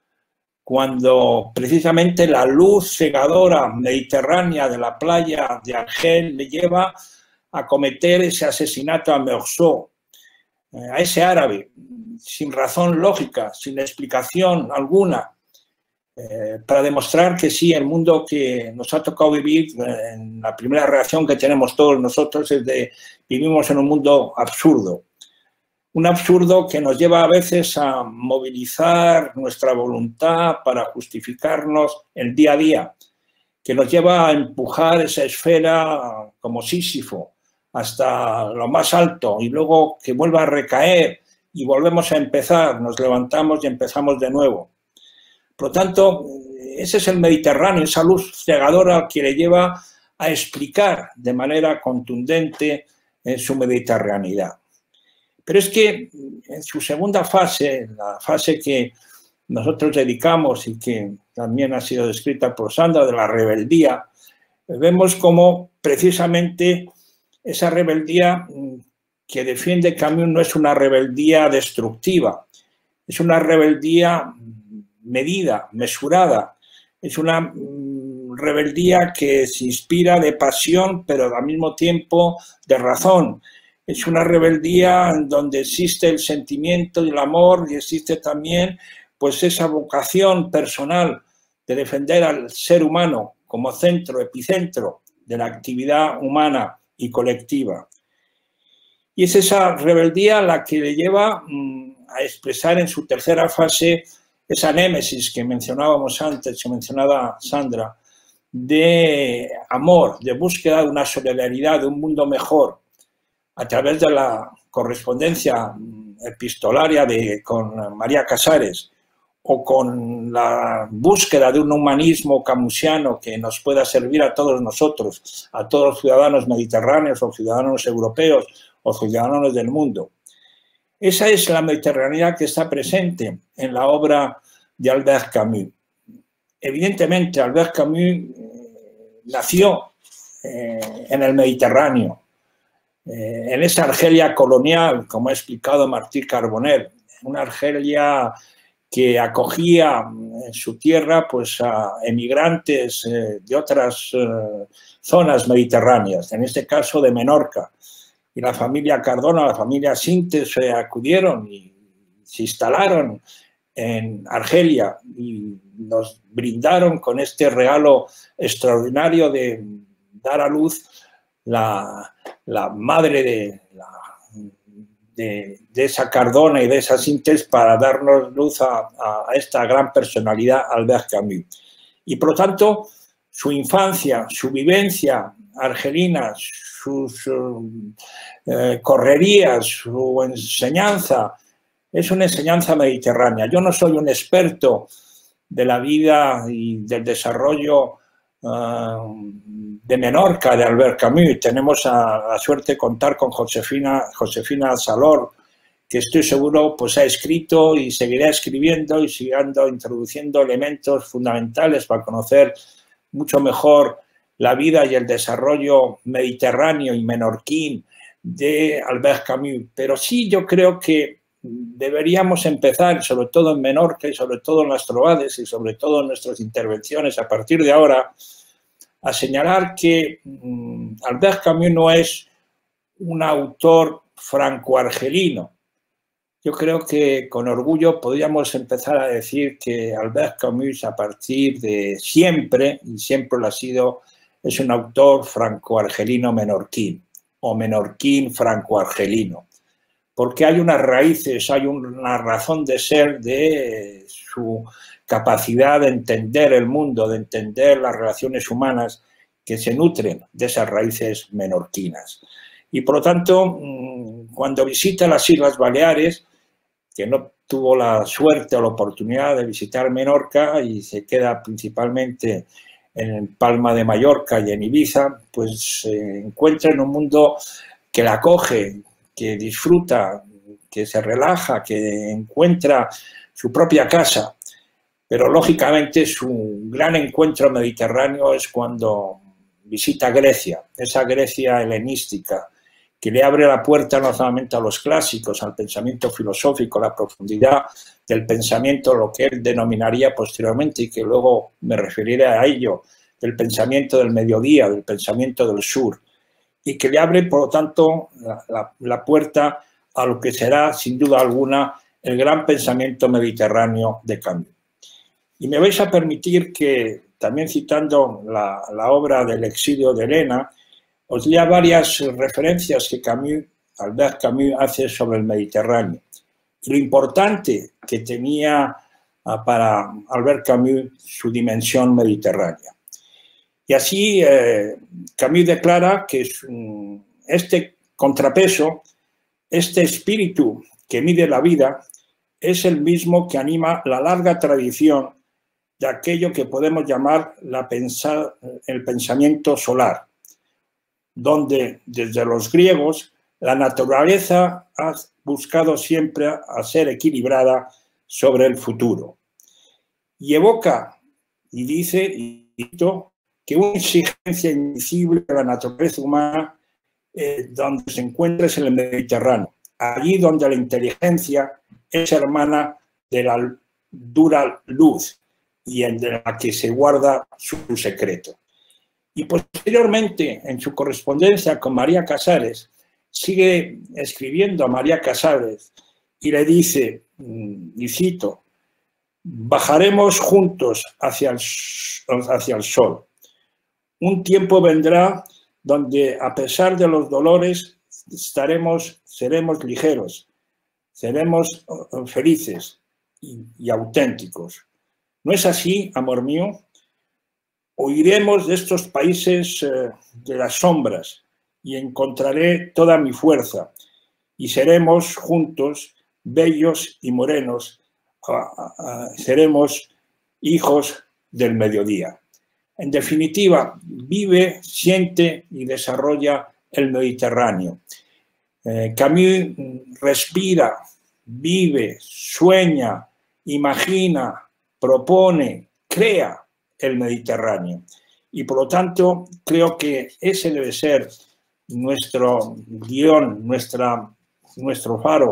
cuando precisamente la luz cegadora mediterránea de la playa de Argel le lleva a cometer ese asesinato a Meursault, a ese árabe, sin razón lógica, sin explicación alguna, para demostrar que sí, el mundo que nos ha tocado vivir, en la primera reacción que tenemos todos nosotros es de vivimos en un mundo absurdo. Un absurdo que nos lleva a veces a movilizar nuestra voluntad para justificarnos el día a día, que nos lleva a empujar esa esfera como Sísifo hasta lo más alto y luego que vuelva a recaer y volvemos a empezar, nos levantamos y empezamos de nuevo. Por lo tanto, ese es el Mediterráneo, esa luz cegadora que le lleva a explicar de manera contundente su mediterraneidad. Pero es que en su segunda fase, la fase que nosotros dedicamos y que también ha sido descrita por Sandra, de la rebeldía, vemos cómo precisamente esa rebeldía que defiende Camus no es una rebeldía destructiva, es una rebeldía medida, mesurada, es una rebeldía que se inspira de pasión, pero al mismo tiempo de razón. Es una rebeldía en donde existe el sentimiento y el amor y existe también pues esa vocación personal de defender al ser humano como centro, epicentro de la actividad humana y colectiva. Y es esa rebeldía la que le lleva a expresar en su tercera fase esa némesis que mencionábamos antes, que mencionaba Sandra, de amor, de búsqueda de una solidaridad, de un mundo mejor, a través de la correspondencia epistolaria con María Casares o con la búsqueda de un humanismo camusiano que nos pueda servir a todos nosotros, a todos los ciudadanos mediterráneos o ciudadanos europeos o ciudadanos del mundo. Esa es la mediterraneidad que está presente en la obra de Albert Camus. Evidentemente, Albert Camus nació en el Mediterráneo, en esa Argelia colonial, como ha explicado Martí Carbonell, una Argelia que acogía en su tierra pues, a emigrantes de otras zonas mediterráneas, en este caso de Menorca. Y la familia Cardona, la familia Sintes acudieron y se instalaron en Argelia y nos brindaron con este regalo extraordinario de dar a luz la madre de esa Cardona y de esa Sintes para darnos luz a esta gran personalidad, Albert Camus. Y por lo tanto, su infancia, su vivencia argelina, sus correrías, su enseñanza, es una enseñanza mediterránea. Yo no soy un experto de la vida y del desarrollo de Menorca, de Albert Camus. Tenemos la suerte de contar con Josefina Salor, que estoy seguro pues ha escrito y seguirá escribiendo y siguiendo introduciendo elementos fundamentales para conocer mucho mejor la vida y el desarrollo mediterráneo y menorquín de Albert Camus. Pero sí, yo creo que deberíamos empezar, sobre todo en Menorca y sobre todo en las trovades y sobre todo en nuestras intervenciones a partir de ahora, a señalar que Albert Camus no es un autor franco-argelino. Yo creo que con orgullo podríamos empezar a decir que Albert Camus, a partir de siempre, y siempre lo ha sido, es un autor franco-argelino menorquín o menorquín franco-argelino, porque hay unas raíces, hay una razón de ser de su capacidad de entender el mundo, de entender las relaciones humanas que se nutren de esas raíces menorquinas. Y por lo tanto, cuando visita las Islas Baleares, que no tuvo la suerte o la oportunidad de visitar Menorca y se queda principalmente en Palma de Mallorca y en Ibiza, pues se encuentra en un mundo que la acoge, que disfruta, que se relaja, que encuentra su propia casa. Pero lógicamente su gran encuentro mediterráneo es cuando visita Grecia, esa Grecia helenística, que le abre la puerta no solamente a los clásicos, al pensamiento filosófico, la profundidad del pensamiento, lo que él denominaría posteriormente, y que luego me referiré a ello, del pensamiento del mediodía, del pensamiento del sur, y que le abre, por lo tanto, la puerta a lo que será, sin duda alguna, el gran pensamiento mediterráneo de Camus. Y me vais a permitir que, también citando la obra del exilio de Helena, os lea varias referencias que Albert Camus hace sobre el Mediterráneo y lo importante que tenía para Albert Camus su dimensión mediterránea. Y así Camus declara que este contrapeso, este espíritu que mide la vida, es el mismo que anima la larga tradición de aquello que podemos llamar el pensamiento solar, donde desde los griegos la naturaleza ha buscado siempre a ser equilibrada sobre el futuro. Y evoca y dice que una exigencia invisible de la naturaleza humana donde se encuentra es en el Mediterráneo, allí donde la inteligencia es hermana de la dura luz y en la que se guarda su secreto. Y posteriormente, en su correspondencia con María Casares, sigue escribiendo a María Casares y le dice, y cito, bajaremos juntos hacia el sol. Un tiempo vendrá donde, a pesar de los dolores, seremos ligeros, seremos felices y auténticos. ¿No es así, amor mío? Huiremos de estos países de las sombras y encontraré toda mi fuerza y seremos juntos bellos y morenos, seremos hijos del mediodía. En definitiva, vive, siente y desarrolla el Mediterráneo. Camus respira, vive, sueña, imagina, propone, crea el Mediterráneo. Y por lo tanto, creo que ese debe ser nuestro guión, nuestro faro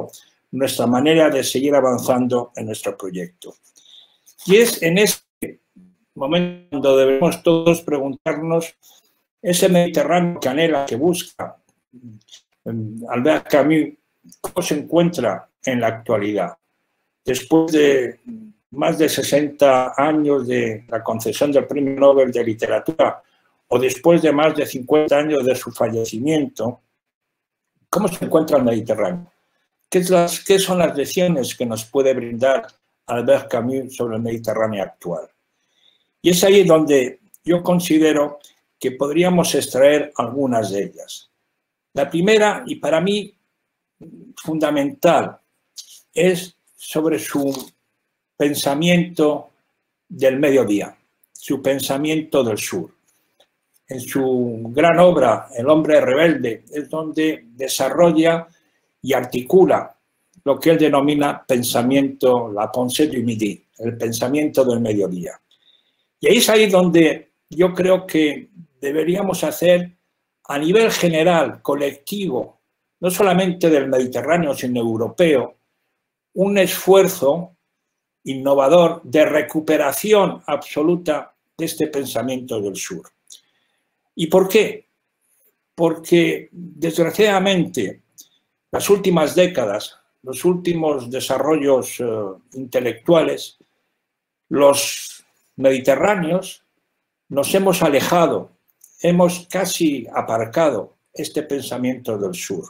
nuestra manera de seguir avanzando en nuestro proyecto. Y es en este momento cuando debemos todos preguntarnos ese Mediterráneo que anhela, que busca Albert Camus, ¿cómo se encuentra en la actualidad? Después de más de 60 años de la concesión del Premio Nobel de Literatura o después de más de 50 años de su fallecimiento, ¿cómo se encuentra el Mediterráneo? ¿Qué son las lecciones que nos puede brindar Albert Camus sobre el Mediterráneo actual? Y es ahí donde yo considero que podríamos extraer algunas de ellas. La primera, y para mí fundamental, es sobre su pensamiento del mediodía, su pensamiento del sur. En su gran obra, El hombre rebelde, es donde desarrolla y articula lo que él denomina pensamiento, la pensée du midi, el pensamiento del mediodía. Y ahí es ahí donde yo creo que deberíamos hacer a nivel general, colectivo, no solamente del Mediterráneo, sino europeo, un esfuerzo innovador de recuperación absoluta de este pensamiento del sur. ¿Y por qué? Porque, desgraciadamente, las últimas décadas, los últimos desarrollos intelectuales, los mediterráneos, nos hemos alejado, hemos casi aparcado este pensamiento del sur.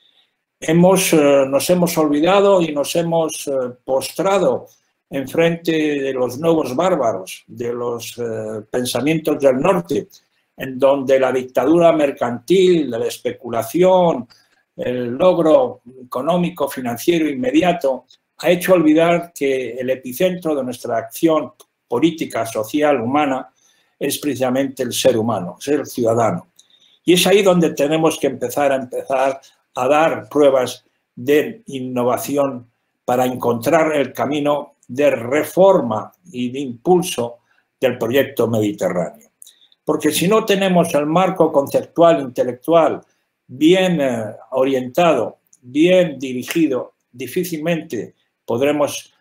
Nos hemos olvidado y nos hemos postrado enfrente de los nuevos bárbaros, de los pensamientos del norte, en donde la dictadura mercantil, la especulación, el logro económico, financiero inmediato, ha hecho olvidar que el epicentro de nuestra acción política, social, humana, es precisamente el ser humano, es el ciudadano. Y es ahí donde tenemos que empezar a dar pruebas de innovación para encontrar el camino de reforma y de impulso del proyecto mediterráneo. Porque si no tenemos el marco conceptual, intelectual, bien orientado, bien dirigido, difícilmente podremos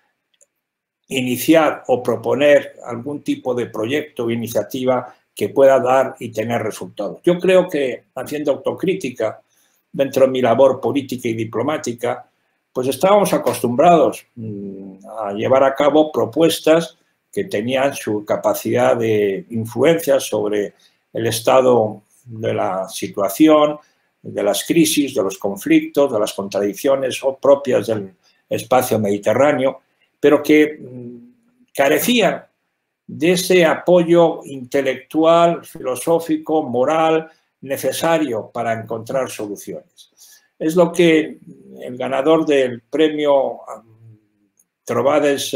iniciar o proponer algún tipo de proyecto o iniciativa que pueda dar y tener resultados. Yo creo que, haciendo autocrítica dentro de mi labor política y diplomática, pues estábamos acostumbrados a llevar a cabo propuestas que tenían su capacidad de influencia sobre el estado de la situación, de las crisis, de los conflictos, de las contradicciones propias del espacio mediterráneo, pero que carecían de ese apoyo intelectual, filosófico, moral, necesario para encontrar soluciones. Es lo que el ganador del premio Trobades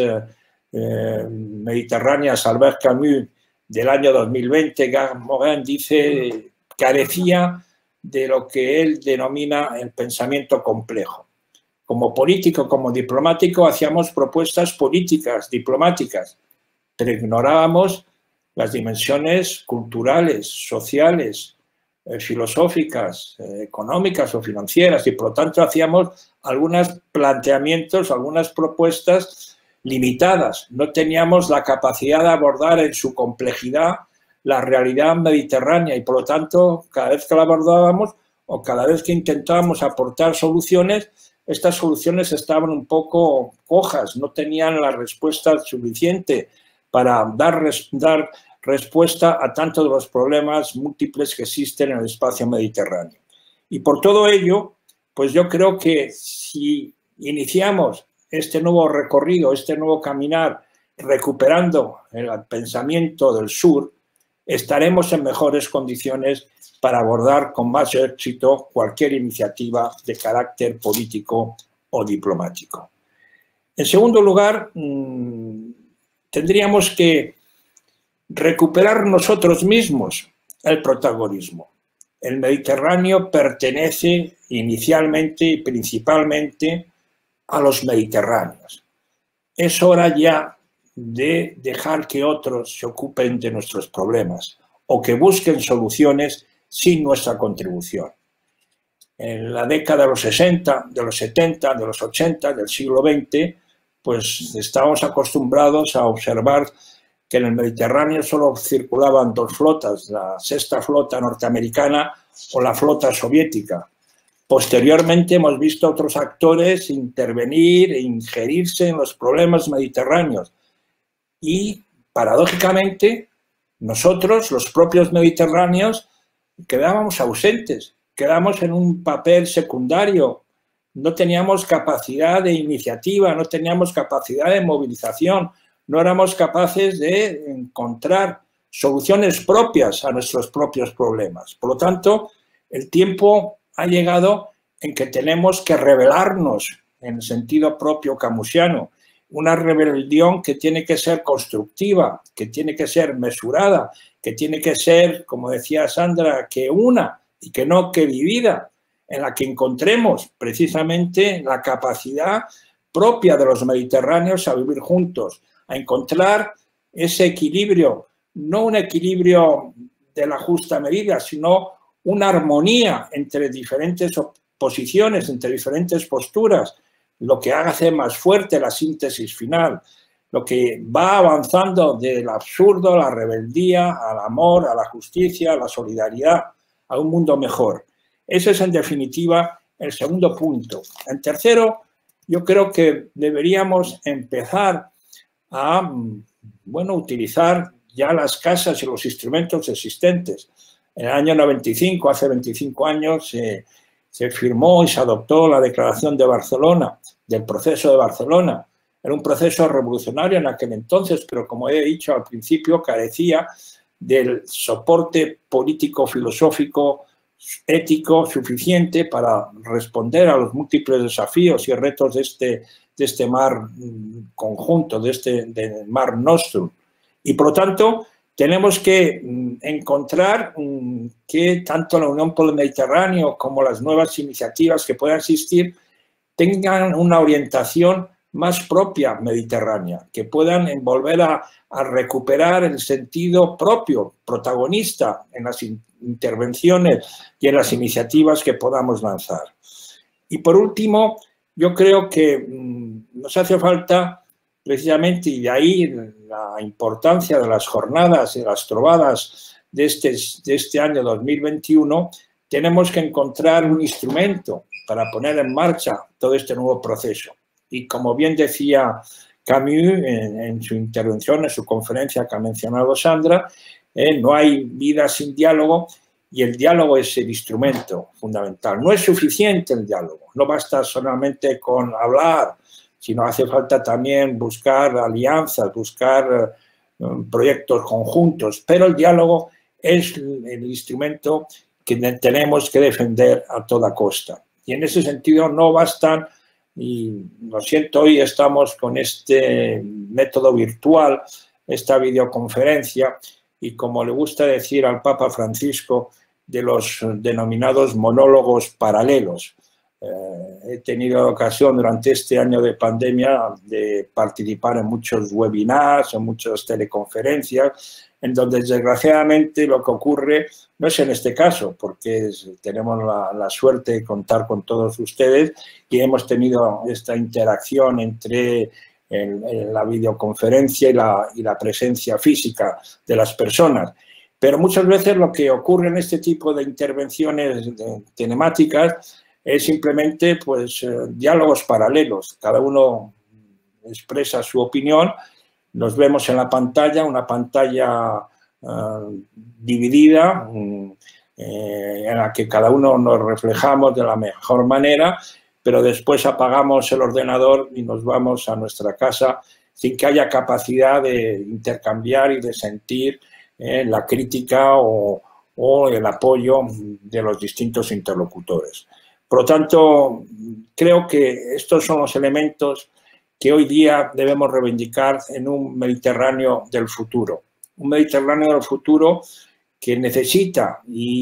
Mediterráneas Albert Camus del año 2020, Gare Morin, dice, carecía de lo que él denomina el pensamiento complejo. Como político, como diplomático, hacíamos propuestas políticas, diplomáticas, pero ignorábamos las dimensiones culturales, sociales, filosóficas, económicas o financieras, y por lo tanto hacíamos algunos planteamientos, algunas propuestas limitadas. No teníamos la capacidad de abordar en su complejidad la realidad mediterránea y por lo tanto cada vez que la abordábamos o cada vez que intentábamos aportar soluciones, estas soluciones estaban un poco cojas, no tenían la respuesta suficiente para dar respuesta a tantos de los problemas múltiples que existen en el espacio mediterráneo. Y por todo ello, pues yo creo que si iniciamos este nuevo recorrido, este nuevo caminar, recuperando el pensamiento del sur, estaremos en mejores condiciones para abordar con más éxito cualquier iniciativa de carácter político o diplomático. En segundo lugar, tendríamos que recuperar nosotros mismos el protagonismo. El Mediterráneo pertenece inicialmente y principalmente a los mediterráneos. Es hora ya de dejar que otros se ocupen de nuestros problemas o que busquen soluciones sin nuestra contribución. En la década de los 60, de los 70, de los 80, del siglo XX, pues estábamos acostumbrados a observar que en el Mediterráneo solo circulaban dos flotas, la sexta flota norteamericana o la flota soviética. Posteriormente hemos visto a otros actores intervenir e ingerirse en los problemas mediterráneos y, paradójicamente, nosotros, los propios mediterráneos, quedábamos ausentes, quedamos en un papel secundario, no teníamos capacidad de iniciativa, no teníamos capacidad de movilización, no éramos capaces de encontrar soluciones propias a nuestros propios problemas. Por lo tanto, el tiempo ha llegado en que tenemos que rebelarnos en el sentido propio camusiano, una rebelión que tiene que ser constructiva, que tiene que ser mesurada, que tiene que ser, como decía Sandra, que una y que no que dividida, en la que encontremos precisamente la capacidad propia de los mediterráneos a vivir juntos, a encontrar ese equilibrio, no un equilibrio de la justa medida, sino una armonía entre diferentes posiciones, entre diferentes posturas, lo que hace más fuerte la síntesis final, lo que va avanzando del absurdo a la rebeldía, al amor, a la justicia, a la solidaridad, a un mundo mejor. Ese es, en definitiva, el segundo punto. En tercero, yo creo que deberíamos empezar a, bueno, utilizar ya las casas y los instrumentos existentes. En el año 95, hace 25 años, se firmó y se adoptó la Declaración de Barcelona, del proceso de Barcelona. Era un proceso revolucionario en aquel entonces, pero como he dicho al principio, carecía del soporte político, filosófico, ético suficiente para responder a los múltiples desafíos y retos de este mar conjunto, de mar nostrum. Y por lo tanto, tenemos que encontrar que tanto la Unión por el Mediterráneo como las nuevas iniciativas que puedan existir tengan una orientación más propia mediterránea, que puedan volver a recuperar el sentido propio, protagonista en las intervenciones y en las iniciativas que podamos lanzar. Y por último, yo creo que nos hace falta precisamente, y de ahí la importancia de las jornadas y las trovadas de este año 2021, tenemos que encontrar un instrumento para poner en marcha todo este nuevo proceso. Y como bien decía Camus en su intervención, en su conferencia que ha mencionado Sandra, no hay vida sin diálogo y el diálogo es el instrumento fundamental. No es suficiente el diálogo, no basta solamente con hablar, sino hace falta también buscar alianzas, buscar proyectos conjuntos, pero el diálogo es el instrumento que tenemos que defender a toda costa. Y en ese sentido no bastan, y lo siento, hoy estamos con este método virtual, esta videoconferencia, y como le gusta decir al Papa Francisco, de los denominados monólogos paralelos. He tenido ocasión durante este año de pandemia de participar en muchos webinars, en muchas teleconferencias, en donde desgraciadamente lo que ocurre no es en este caso, porque tenemos la suerte de contar con todos ustedes y hemos tenido esta interacción entre la videoconferencia y la presencia física de las personas. Pero muchas veces lo que ocurre en este tipo de intervenciones cinemáticas es simplemente pues, diálogos paralelos. Cada uno expresa su opinión, nos vemos en la pantalla, una pantalla dividida en la que cada uno nos reflejamos de la mejor manera, pero después apagamos el ordenador y nos vamos a nuestra casa sin que haya capacidad de intercambiar y de sentir la crítica o el apoyo de los distintos interlocutores. Por lo tanto, creo que estos son los elementos que hoy día debemos reivindicar en un Mediterráneo del futuro. Un Mediterráneo del futuro que necesita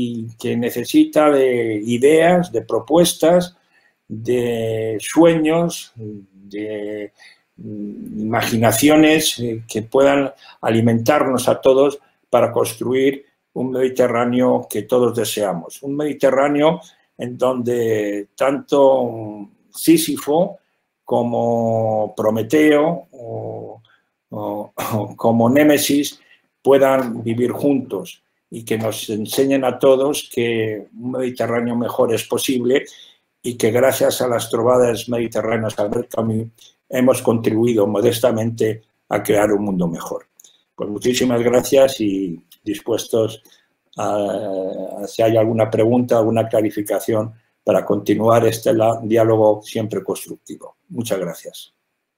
de ideas, de propuestas, de sueños, de imaginaciones que puedan alimentarnos a todos para construir un Mediterráneo que todos deseamos. Un Mediterráneo en donde tanto Sísifo como Prometeo o como Némesis puedan vivir juntos y que nos enseñen a todos que un Mediterráneo mejor es posible y que gracias a las trovadas mediterráneas de Albert Camus hemos contribuido modestamente a crear un mundo mejor. Pues muchísimas gracias y dispuestos a si hay alguna pregunta, alguna clarificación para continuar este diálogo siempre constructivo. Muchas gracias.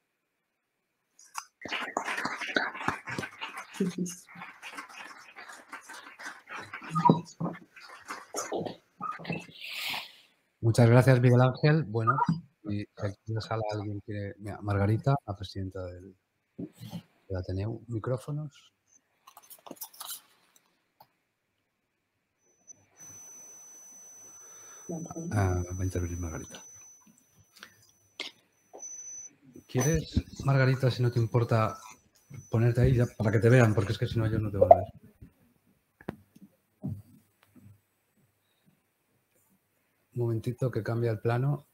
Muchas gracias, Miguel Ángel. Bueno, y aquí en la sala alguien quiere... Mira, Margarita, la presidenta del Ateneo. Micrófonos. Va a intervenir Margarita. ¿Quieres, Margarita, si no te importa, ponerte ahí ya para que te vean? Porque es que si no yo no te voy a ver. Un momentito que cambia el plano.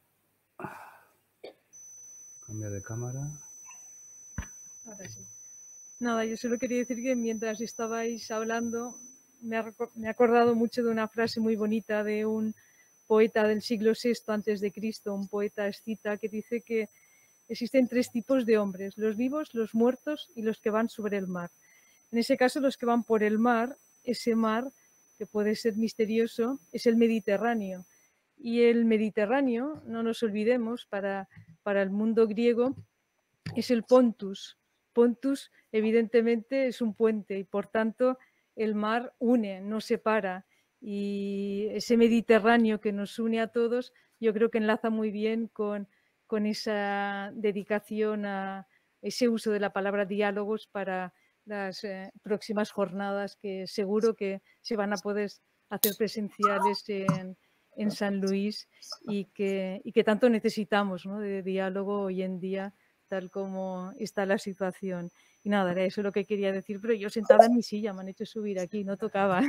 Cambia de cámara. Ahora sí. Nada, yo solo quería decir que mientras estabais hablando me he acordado mucho de una frase muy bonita de un poeta del siglo VI a.C., un poeta escita, que dice que existen 3 tipos de hombres: los vivos, los muertos y los que van sobre el mar. En ese caso, los que van por el mar, ese mar que puede ser misterioso, es el Mediterráneo. Y el Mediterráneo, no nos olvidemos, para el mundo griego es el Pontus. Pontus, evidentemente, es un puente y, por tanto, el mar une, no separa. Y ese Mediterráneo que nos une a todos, yo creo que enlaza muy bien con esa dedicación a ese uso de la palabra diálogos para las próximas jornadas, que seguro que se van a poder hacer presenciales en San Luis y que tanto necesitamos, ¿no?, de diálogo hoy en día, tal como está la situación. Y nada, era eso lo que quería decir, pero yo sentada en mi silla, me han hecho subir aquí, no tocaba.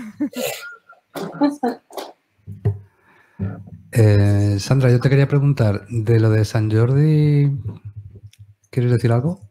Sandra, yo te quería preguntar, de lo de Sant Jordi, ¿quieres decir algo?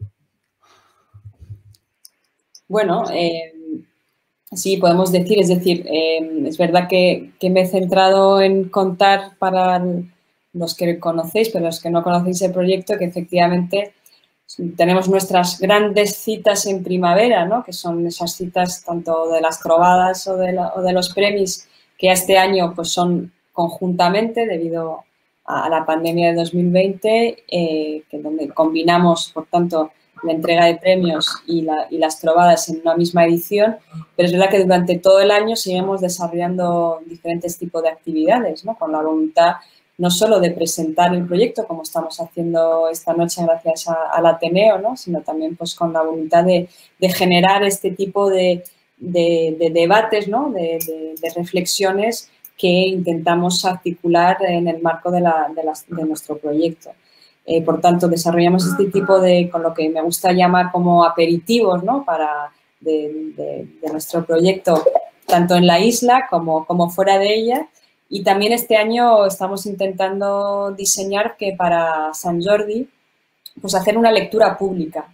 Bueno, sí, podemos decir, es verdad que me he centrado en contar para los que conocéis, pero los que no conocéis el proyecto, que efectivamente tenemos nuestras grandes citas en primavera, ¿no?, que son esas citas tanto de las trovadas o de los premis, que este año pues son conjuntamente debido a la pandemia de 2020, que donde combinamos, por tanto, la entrega de premios y las trovadas en una misma edición, pero es verdad que durante todo el año seguimos desarrollando diferentes tipos de actividades, ¿no?, con la voluntad no solo de presentar el proyecto, como estamos haciendo esta noche gracias al Ateneo, ¿no?, sino también pues con la voluntad de generar este tipo de debates, ¿no?, de reflexiones que intentamos articular en el marco de nuestro proyecto. Por tanto, desarrollamos este tipo con lo que me gusta llamar como aperitivos, ¿no?, de nuestro proyecto, tanto en la isla como fuera de ella. Y también este año estamos intentando diseñar que para Sant Jordi, pues hacer una lectura pública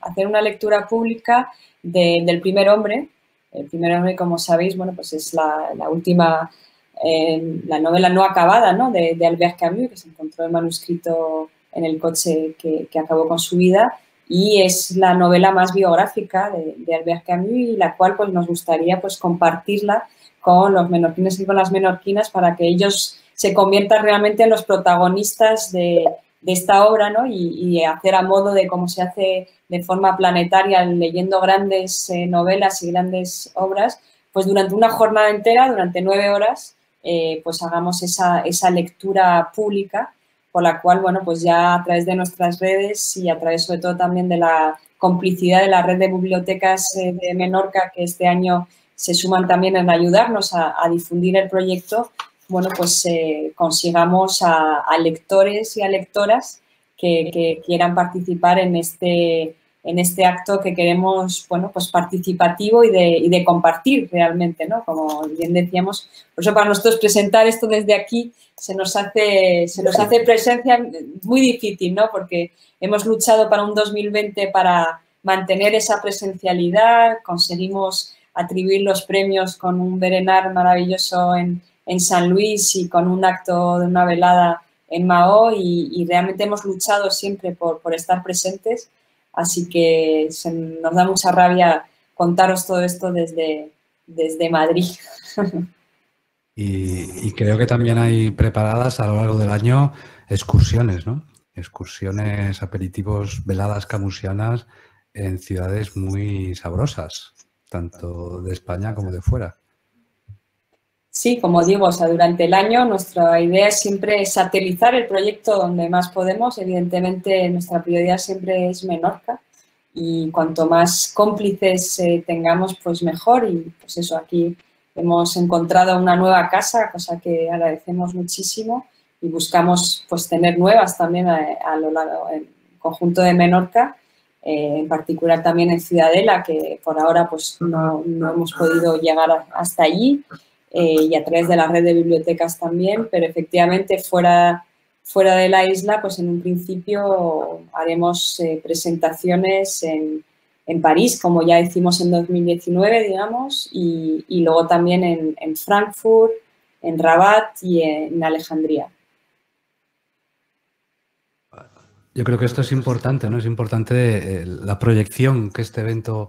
del primer hombre. El primer hombre, como sabéis, bueno, pues es la última, la novela no acabada, ¿no?, de Albert Camus, que se encontró el manuscrito en el coche que acabó con su vida, y es la novela más biográfica de Albert Camus, y la cual pues nos gustaría pues compartirla con los menorquines y con las menorquinas para que ellos se conviertan realmente en los protagonistas de esta obra, ¿no?, y hacer a modo de cómo se hace de forma planetaria leyendo grandes novelas y grandes obras, pues durante una jornada entera, durante 9 horas, pues hagamos esa lectura pública, por la cual, bueno, pues ya a través de nuestras redes y a través sobre todo también de la complicidad de la red de bibliotecas de Menorca, que este año se suman también en ayudarnos a difundir el proyecto, bueno, pues consigamos a lectores y a lectoras que quieran participar en en este acto que queremos, bueno, pues participativo y de compartir realmente, ¿no? Como bien decíamos, por eso para nosotros presentar esto desde aquí se nos hace presencia muy difícil, ¿no? Porque hemos luchado para un 2020 para mantener esa presencialidad, conseguimos atribuir los premios con un berenar maravilloso en San Luis y con un acto de una velada en Mahó y realmente hemos luchado siempre por estar presentes. Así que nos da mucha rabia contaros todo esto desde Madrid. Y creo que también hay preparadas a lo largo del año excursiones, ¿no? Excursiones, aperitivos, veladas camusianas en ciudades muy sabrosas, tanto de España como de fuera. Sí, como digo, o sea, durante el año nuestra idea siempre es satelizar el proyecto donde más podemos. Evidentemente, nuestra prioridad siempre es Menorca y cuanto más cómplices tengamos, pues mejor. Y pues eso, aquí hemos encontrado una nueva casa, cosa que agradecemos muchísimo y buscamos pues tener nuevas también a lo largo del conjunto de Menorca, en particular también en Ciudadela, que por ahora pues no hemos podido llegar hasta allí. Y a través de la red de bibliotecas también, pero efectivamente fuera de la isla, pues en un principio haremos presentaciones en París, como ya hicimos en 2019, digamos, y luego también en Frankfurt, en Rabat y en Alejandría. Yo creo que esto es importante, ¿no? Es importante la proyección que este evento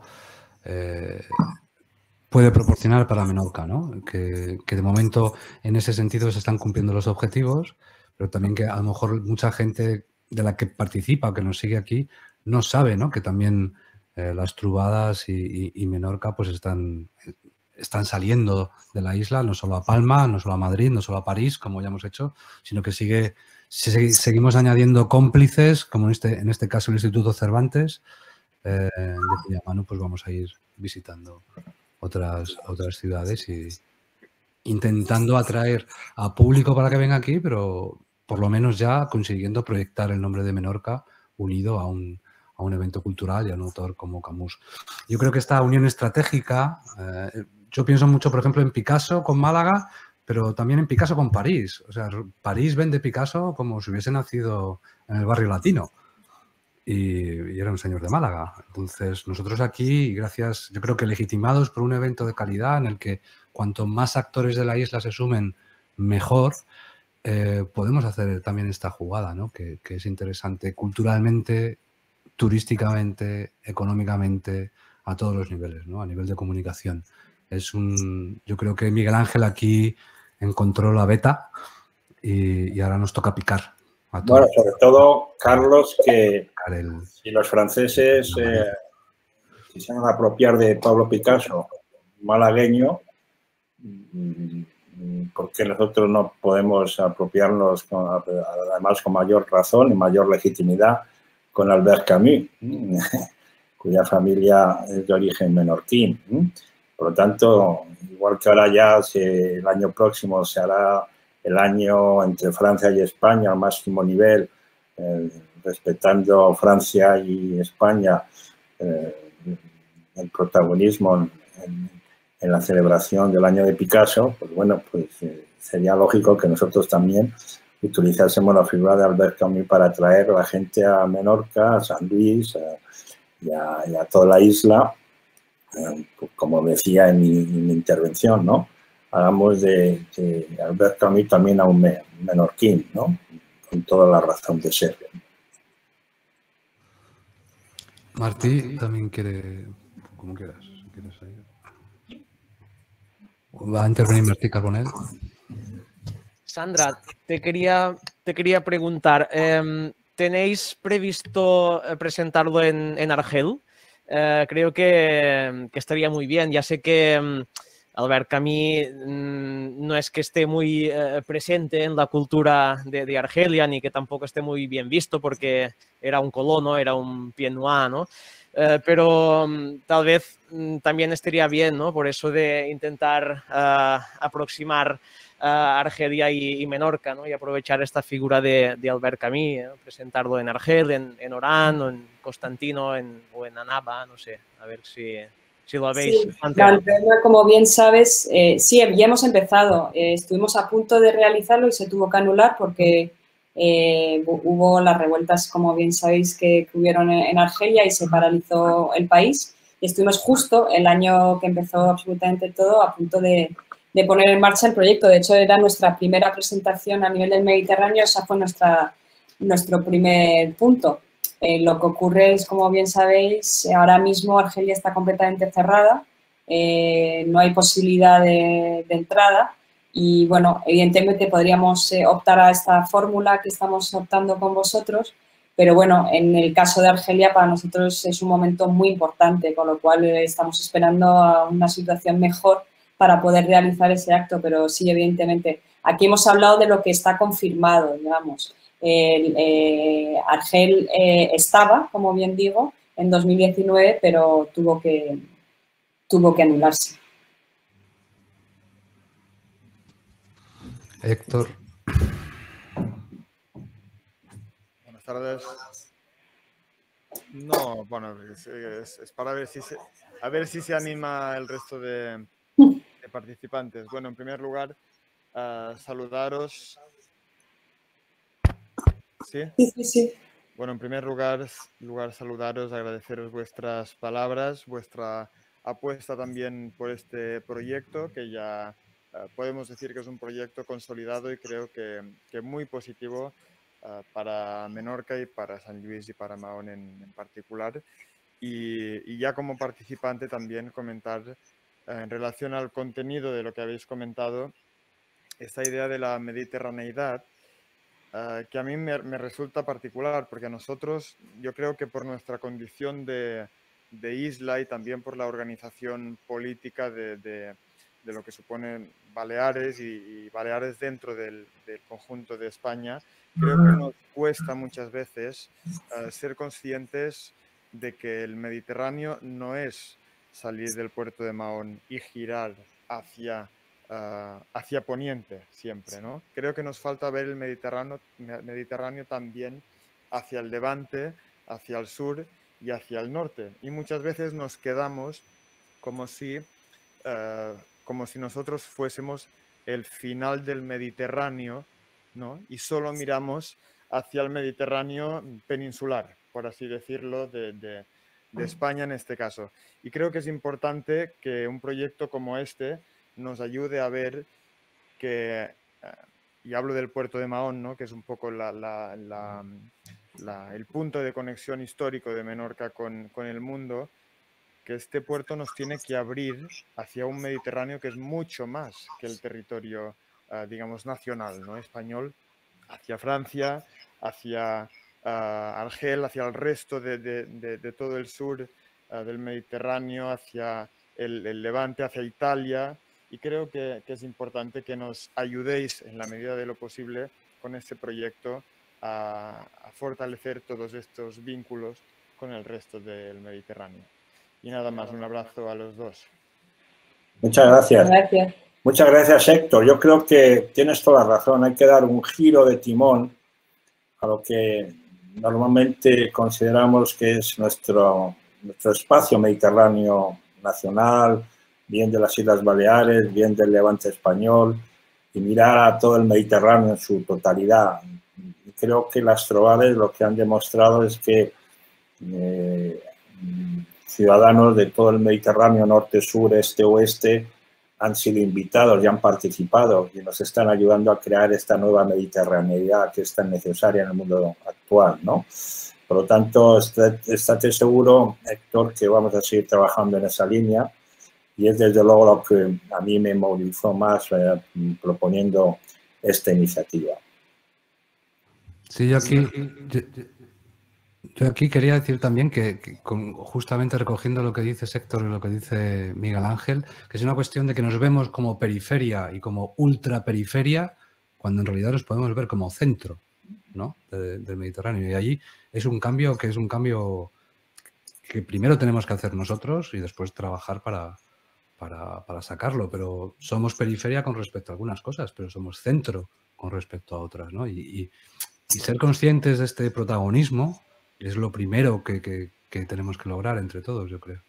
puede proporcionar para Menorca, ¿no? Que de momento en ese sentido se están cumpliendo los objetivos, pero también que a lo mejor mucha gente de la que participa o que nos sigue aquí no sabe, ¿no? Que también las Trubadas y Menorca pues están saliendo de la isla, no solo a Palma, no solo a Madrid, no solo a París, como ya hemos hecho, sino que seguimos añadiendo cómplices, como en este caso el Instituto Cervantes, de cuya mano pues vamos a ir visitando otras ciudades y intentando atraer a público para que venga aquí, pero por lo menos ya consiguiendo proyectar el nombre de Menorca unido a un evento cultural y a un autor como Camus. Yo creo que esta unión estratégica, yo pienso mucho, por ejemplo, en Picasso con Málaga, pero también en Picasso con París. O sea, París vende Picasso como si hubiese nacido en el barrio latino. Y era un señor de Málaga. Entonces, nosotros aquí, gracias, yo creo que legitimados por un evento de calidad en el que cuanto más actores de la isla se sumen, mejor, podemos hacer también esta jugada, ¿no? Que es interesante culturalmente, turísticamente, económicamente, a todos los niveles, ¿no? A nivel de comunicación. Yo creo que Miguel Ángel aquí encontró la beta y ahora nos toca picar. Bueno, sobre todo, Carlos, que si los franceses quisieran apropiar de Pablo Picasso, malagueño, ¿por qué nosotros no podemos apropiarnos, además con mayor razón y mayor legitimidad, con Albert Camus, cuya familia es de origen menorquín? Por lo tanto, igual que ahora ya el año próximo se hará el año entre Francia y España al máximo nivel, respetando Francia y España el protagonismo en la celebración del año de Picasso, pues bueno, pues sería lógico que nosotros también utilizásemos la figura de Albert Camus para atraer a la gente a Menorca, a San Luis y a toda la isla, como decía en mi intervención, ¿no? Hagamos de Albert Camus también a un menorquín, ¿no? Con toda la razón de ser. Martí también quiere, como quieras, si quieres ahí. ¿Va a intervenir Martí Carbonell? Sandra, te quería preguntar, ¿tenéis previsto presentarlo en Argel? Creo que estaría muy bien. Ya sé que Albert Camus no es que esté muy presente en la cultura de Argelia, ni que tampoco esté muy bien visto porque era un colono, era un pied noir, ¿no? Pero tal vez también estaría bien, ¿no? Por eso de intentar aproximar Argelia y Menorca, ¿no? Y aprovechar esta figura de Albert Camus, ¿no? Presentarlo en Argel, en Orán, o en Constantino o en Annaba, no sé, a ver si lo habéis planteado. Como bien sabes, sí, ya hemos empezado. Estuvimos a punto de realizarlo y se tuvo que anular porque hubo las revueltas, como bien sabéis, que hubieron en Argelia y se paralizó el país. Y estuvimos justo el año que empezó absolutamente todo a punto de poner en marcha el proyecto. De hecho, era nuestra primera presentación a nivel del Mediterráneo, esa fue nuestro primer punto. Lo que ocurre es, como bien sabéis, ahora mismo Argelia está completamente cerrada, no hay posibilidad de entrada y, bueno, evidentemente podríamos optar a esta fórmula que estamos optando con vosotros, pero, bueno, en el caso de Argelia para nosotros es un momento muy importante, con lo cual estamos esperando a una situación mejor para poder realizar ese acto, pero sí, evidentemente, aquí hemos hablado de lo que está confirmado, digamos. Argel estaba, como bien digo, en 2019, pero tuvo que anularse. Héctor. Buenas tardes. No, bueno, es para ver si se anima el resto de participantes. Bueno, en primer lugar, saludaros. ¿Sí? Sí. Bueno, en primer lugar saludaros, agradeceros vuestras palabras, vuestra apuesta también por este proyecto, que ya podemos decir que es un proyecto consolidado y creo que muy positivo para Menorca y para Sant Lluís y para Mahón en particular. Y ya como participante también comentar en relación al contenido de lo que habéis comentado, esta idea de la mediterraneidad, que a mí me resulta particular, porque a nosotros, yo creo que por nuestra condición de isla y también por la organización política de lo que suponen Baleares y Baleares dentro del conjunto de España, creo que nos cuesta muchas veces ser conscientes de que el Mediterráneo no es salir del puerto de Mahón y girar hacia poniente siempre, ¿no? Creo que nos falta ver el Mediterráneo también hacia el levante, hacia el sur y hacia el norte. Y muchas veces nos quedamos como si nosotros fuésemos el final del Mediterráneo, ¿no? Y solo miramos hacia el Mediterráneo peninsular, por así decirlo, de España en este caso. Y creo que es importante que un proyecto como este nos ayude a ver que, y hablo del puerto de Mahón, ¿no? Que es un poco el punto de conexión histórico de Menorca con el mundo, que este puerto nos tiene que abrir hacia un Mediterráneo que es mucho más que el territorio, digamos, nacional, ¿no? Español, hacia Francia, hacia Argel, hacia el resto de todo el sur del Mediterráneo, hacia el Levante, hacia Italia. Y creo que es importante que nos ayudéis en la medida de lo posible con este proyecto a fortalecer todos estos vínculos con el resto del Mediterráneo. Y nada más, un abrazo a los dos. Muchas gracias. Muchas gracias, Héctor. Yo creo que tienes toda la razón. Hay que dar un giro de timón a lo que normalmente consideramos que es nuestro espacio mediterráneo nacional, bien de las Islas Baleares, bien del Levante español, y mirar a todo el Mediterráneo en su totalidad. Y creo que las trovades lo que han demostrado es que ciudadanos de todo el Mediterráneo, norte, sur, este, oeste, han sido invitados y han participado y nos están ayudando a crear esta nueva mediterraneidad que es tan necesaria en el mundo actual, ¿no? Por lo tanto, estate seguro, Héctor, que vamos a seguir trabajando en esa línea. Y es desde luego lo que a mí me movilizó más proponiendo esta iniciativa. Sí, yo aquí quería decir también que justamente recogiendo lo que dice Héctor y lo que dice Miguel Ángel, que es una cuestión de que nos vemos como periferia y como ultraperiferia, cuando en realidad nos podemos ver como centro, ¿no? del Mediterráneo. Y allí es un cambio que primero tenemos que hacer nosotros y después trabajar para para sacarlo, pero somos periferia con respecto a algunas cosas, pero somos centro con respecto a otras, ¿no? Y ser conscientes de este protagonismo es lo primero que tenemos que lograr entre todos, yo creo.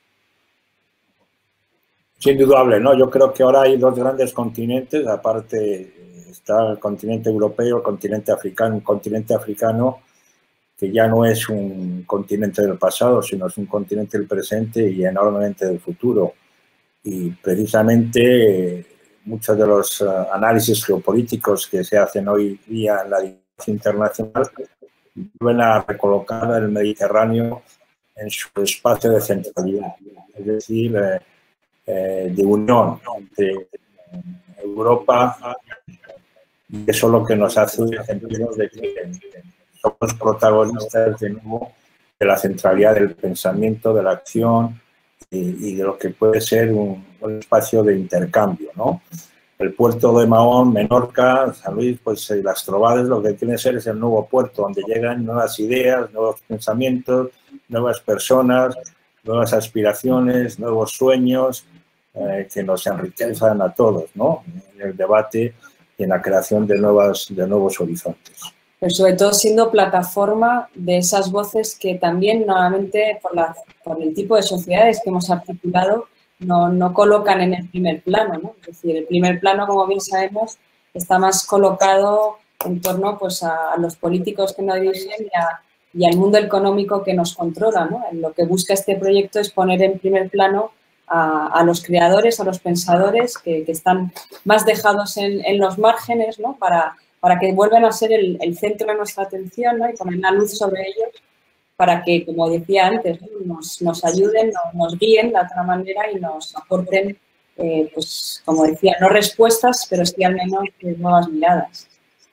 Es indudable, ¿no? Yo creo que ahora hay dos grandes continentes, aparte está el continente europeo, el continente africano, un continente africano que ya no es un continente del pasado, sino es un continente del presente y enormemente del futuro. Y precisamente muchos de los análisis geopolíticos que se hacen hoy día en la dimensión internacional vuelven a recolocar el Mediterráneo en su espacio de centralidad, es decir, de unión entre Europa, y eso es lo que nos hace sentir de que somos protagonistas de nuevo de la centralidad del pensamiento, de la acción y de lo que puede ser un espacio de intercambio, ¿no? El puerto de Mahón, Menorca, San Luis, pues las Trovades, lo que tiene que ser es el nuevo puerto donde llegan nuevas ideas, nuevos pensamientos, nuevas personas, nuevas aspiraciones, nuevos sueños que nos enriquezcan a todos, ¿no? En el debate y en la creación de nuevos horizontes. Pero sobre todo siendo plataforma de esas voces que también nuevamente por el tipo de sociedades que hemos articulado no colocan en el primer plano, ¿no? Es decir, el primer plano, como bien sabemos, está más colocado en torno pues, a los políticos que nos dirigen y al mundo económico que nos controla, ¿no? Lo que busca este proyecto es poner en primer plano a los creadores, a los pensadores que están más dejados en los márgenes, ¿no? Para que vuelvan a ser el centro de nuestra atención, ¿no? Y poner la luz sobre ellos para que, como decía antes, ¿no? nos ayuden, nos guíen de otra manera y nos aporten, pues, como decía, no respuestas, pero sí al menos nuevas miradas.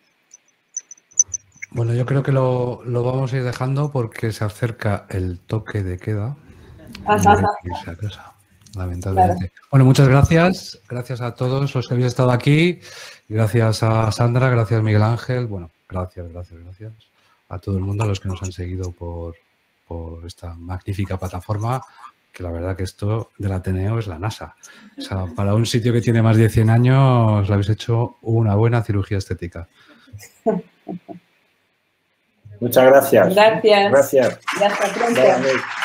Bueno, yo creo que lo vamos a ir dejando porque se acerca el toque de queda. Irse a casa, lamentablemente. Claro. Bueno, muchas gracias. Gracias a todos los que habéis estado aquí. Gracias a Sandra, gracias Miguel Ángel. Bueno, gracias a todo el mundo, a los que nos han seguido por esta magnífica plataforma, que la verdad que esto del Ateneo es la NASA. O sea, para un sitio que tiene más de 100 años, lo habéis hecho una buena cirugía estética. Muchas gracias. Gracias. Gracias. Hasta pronto.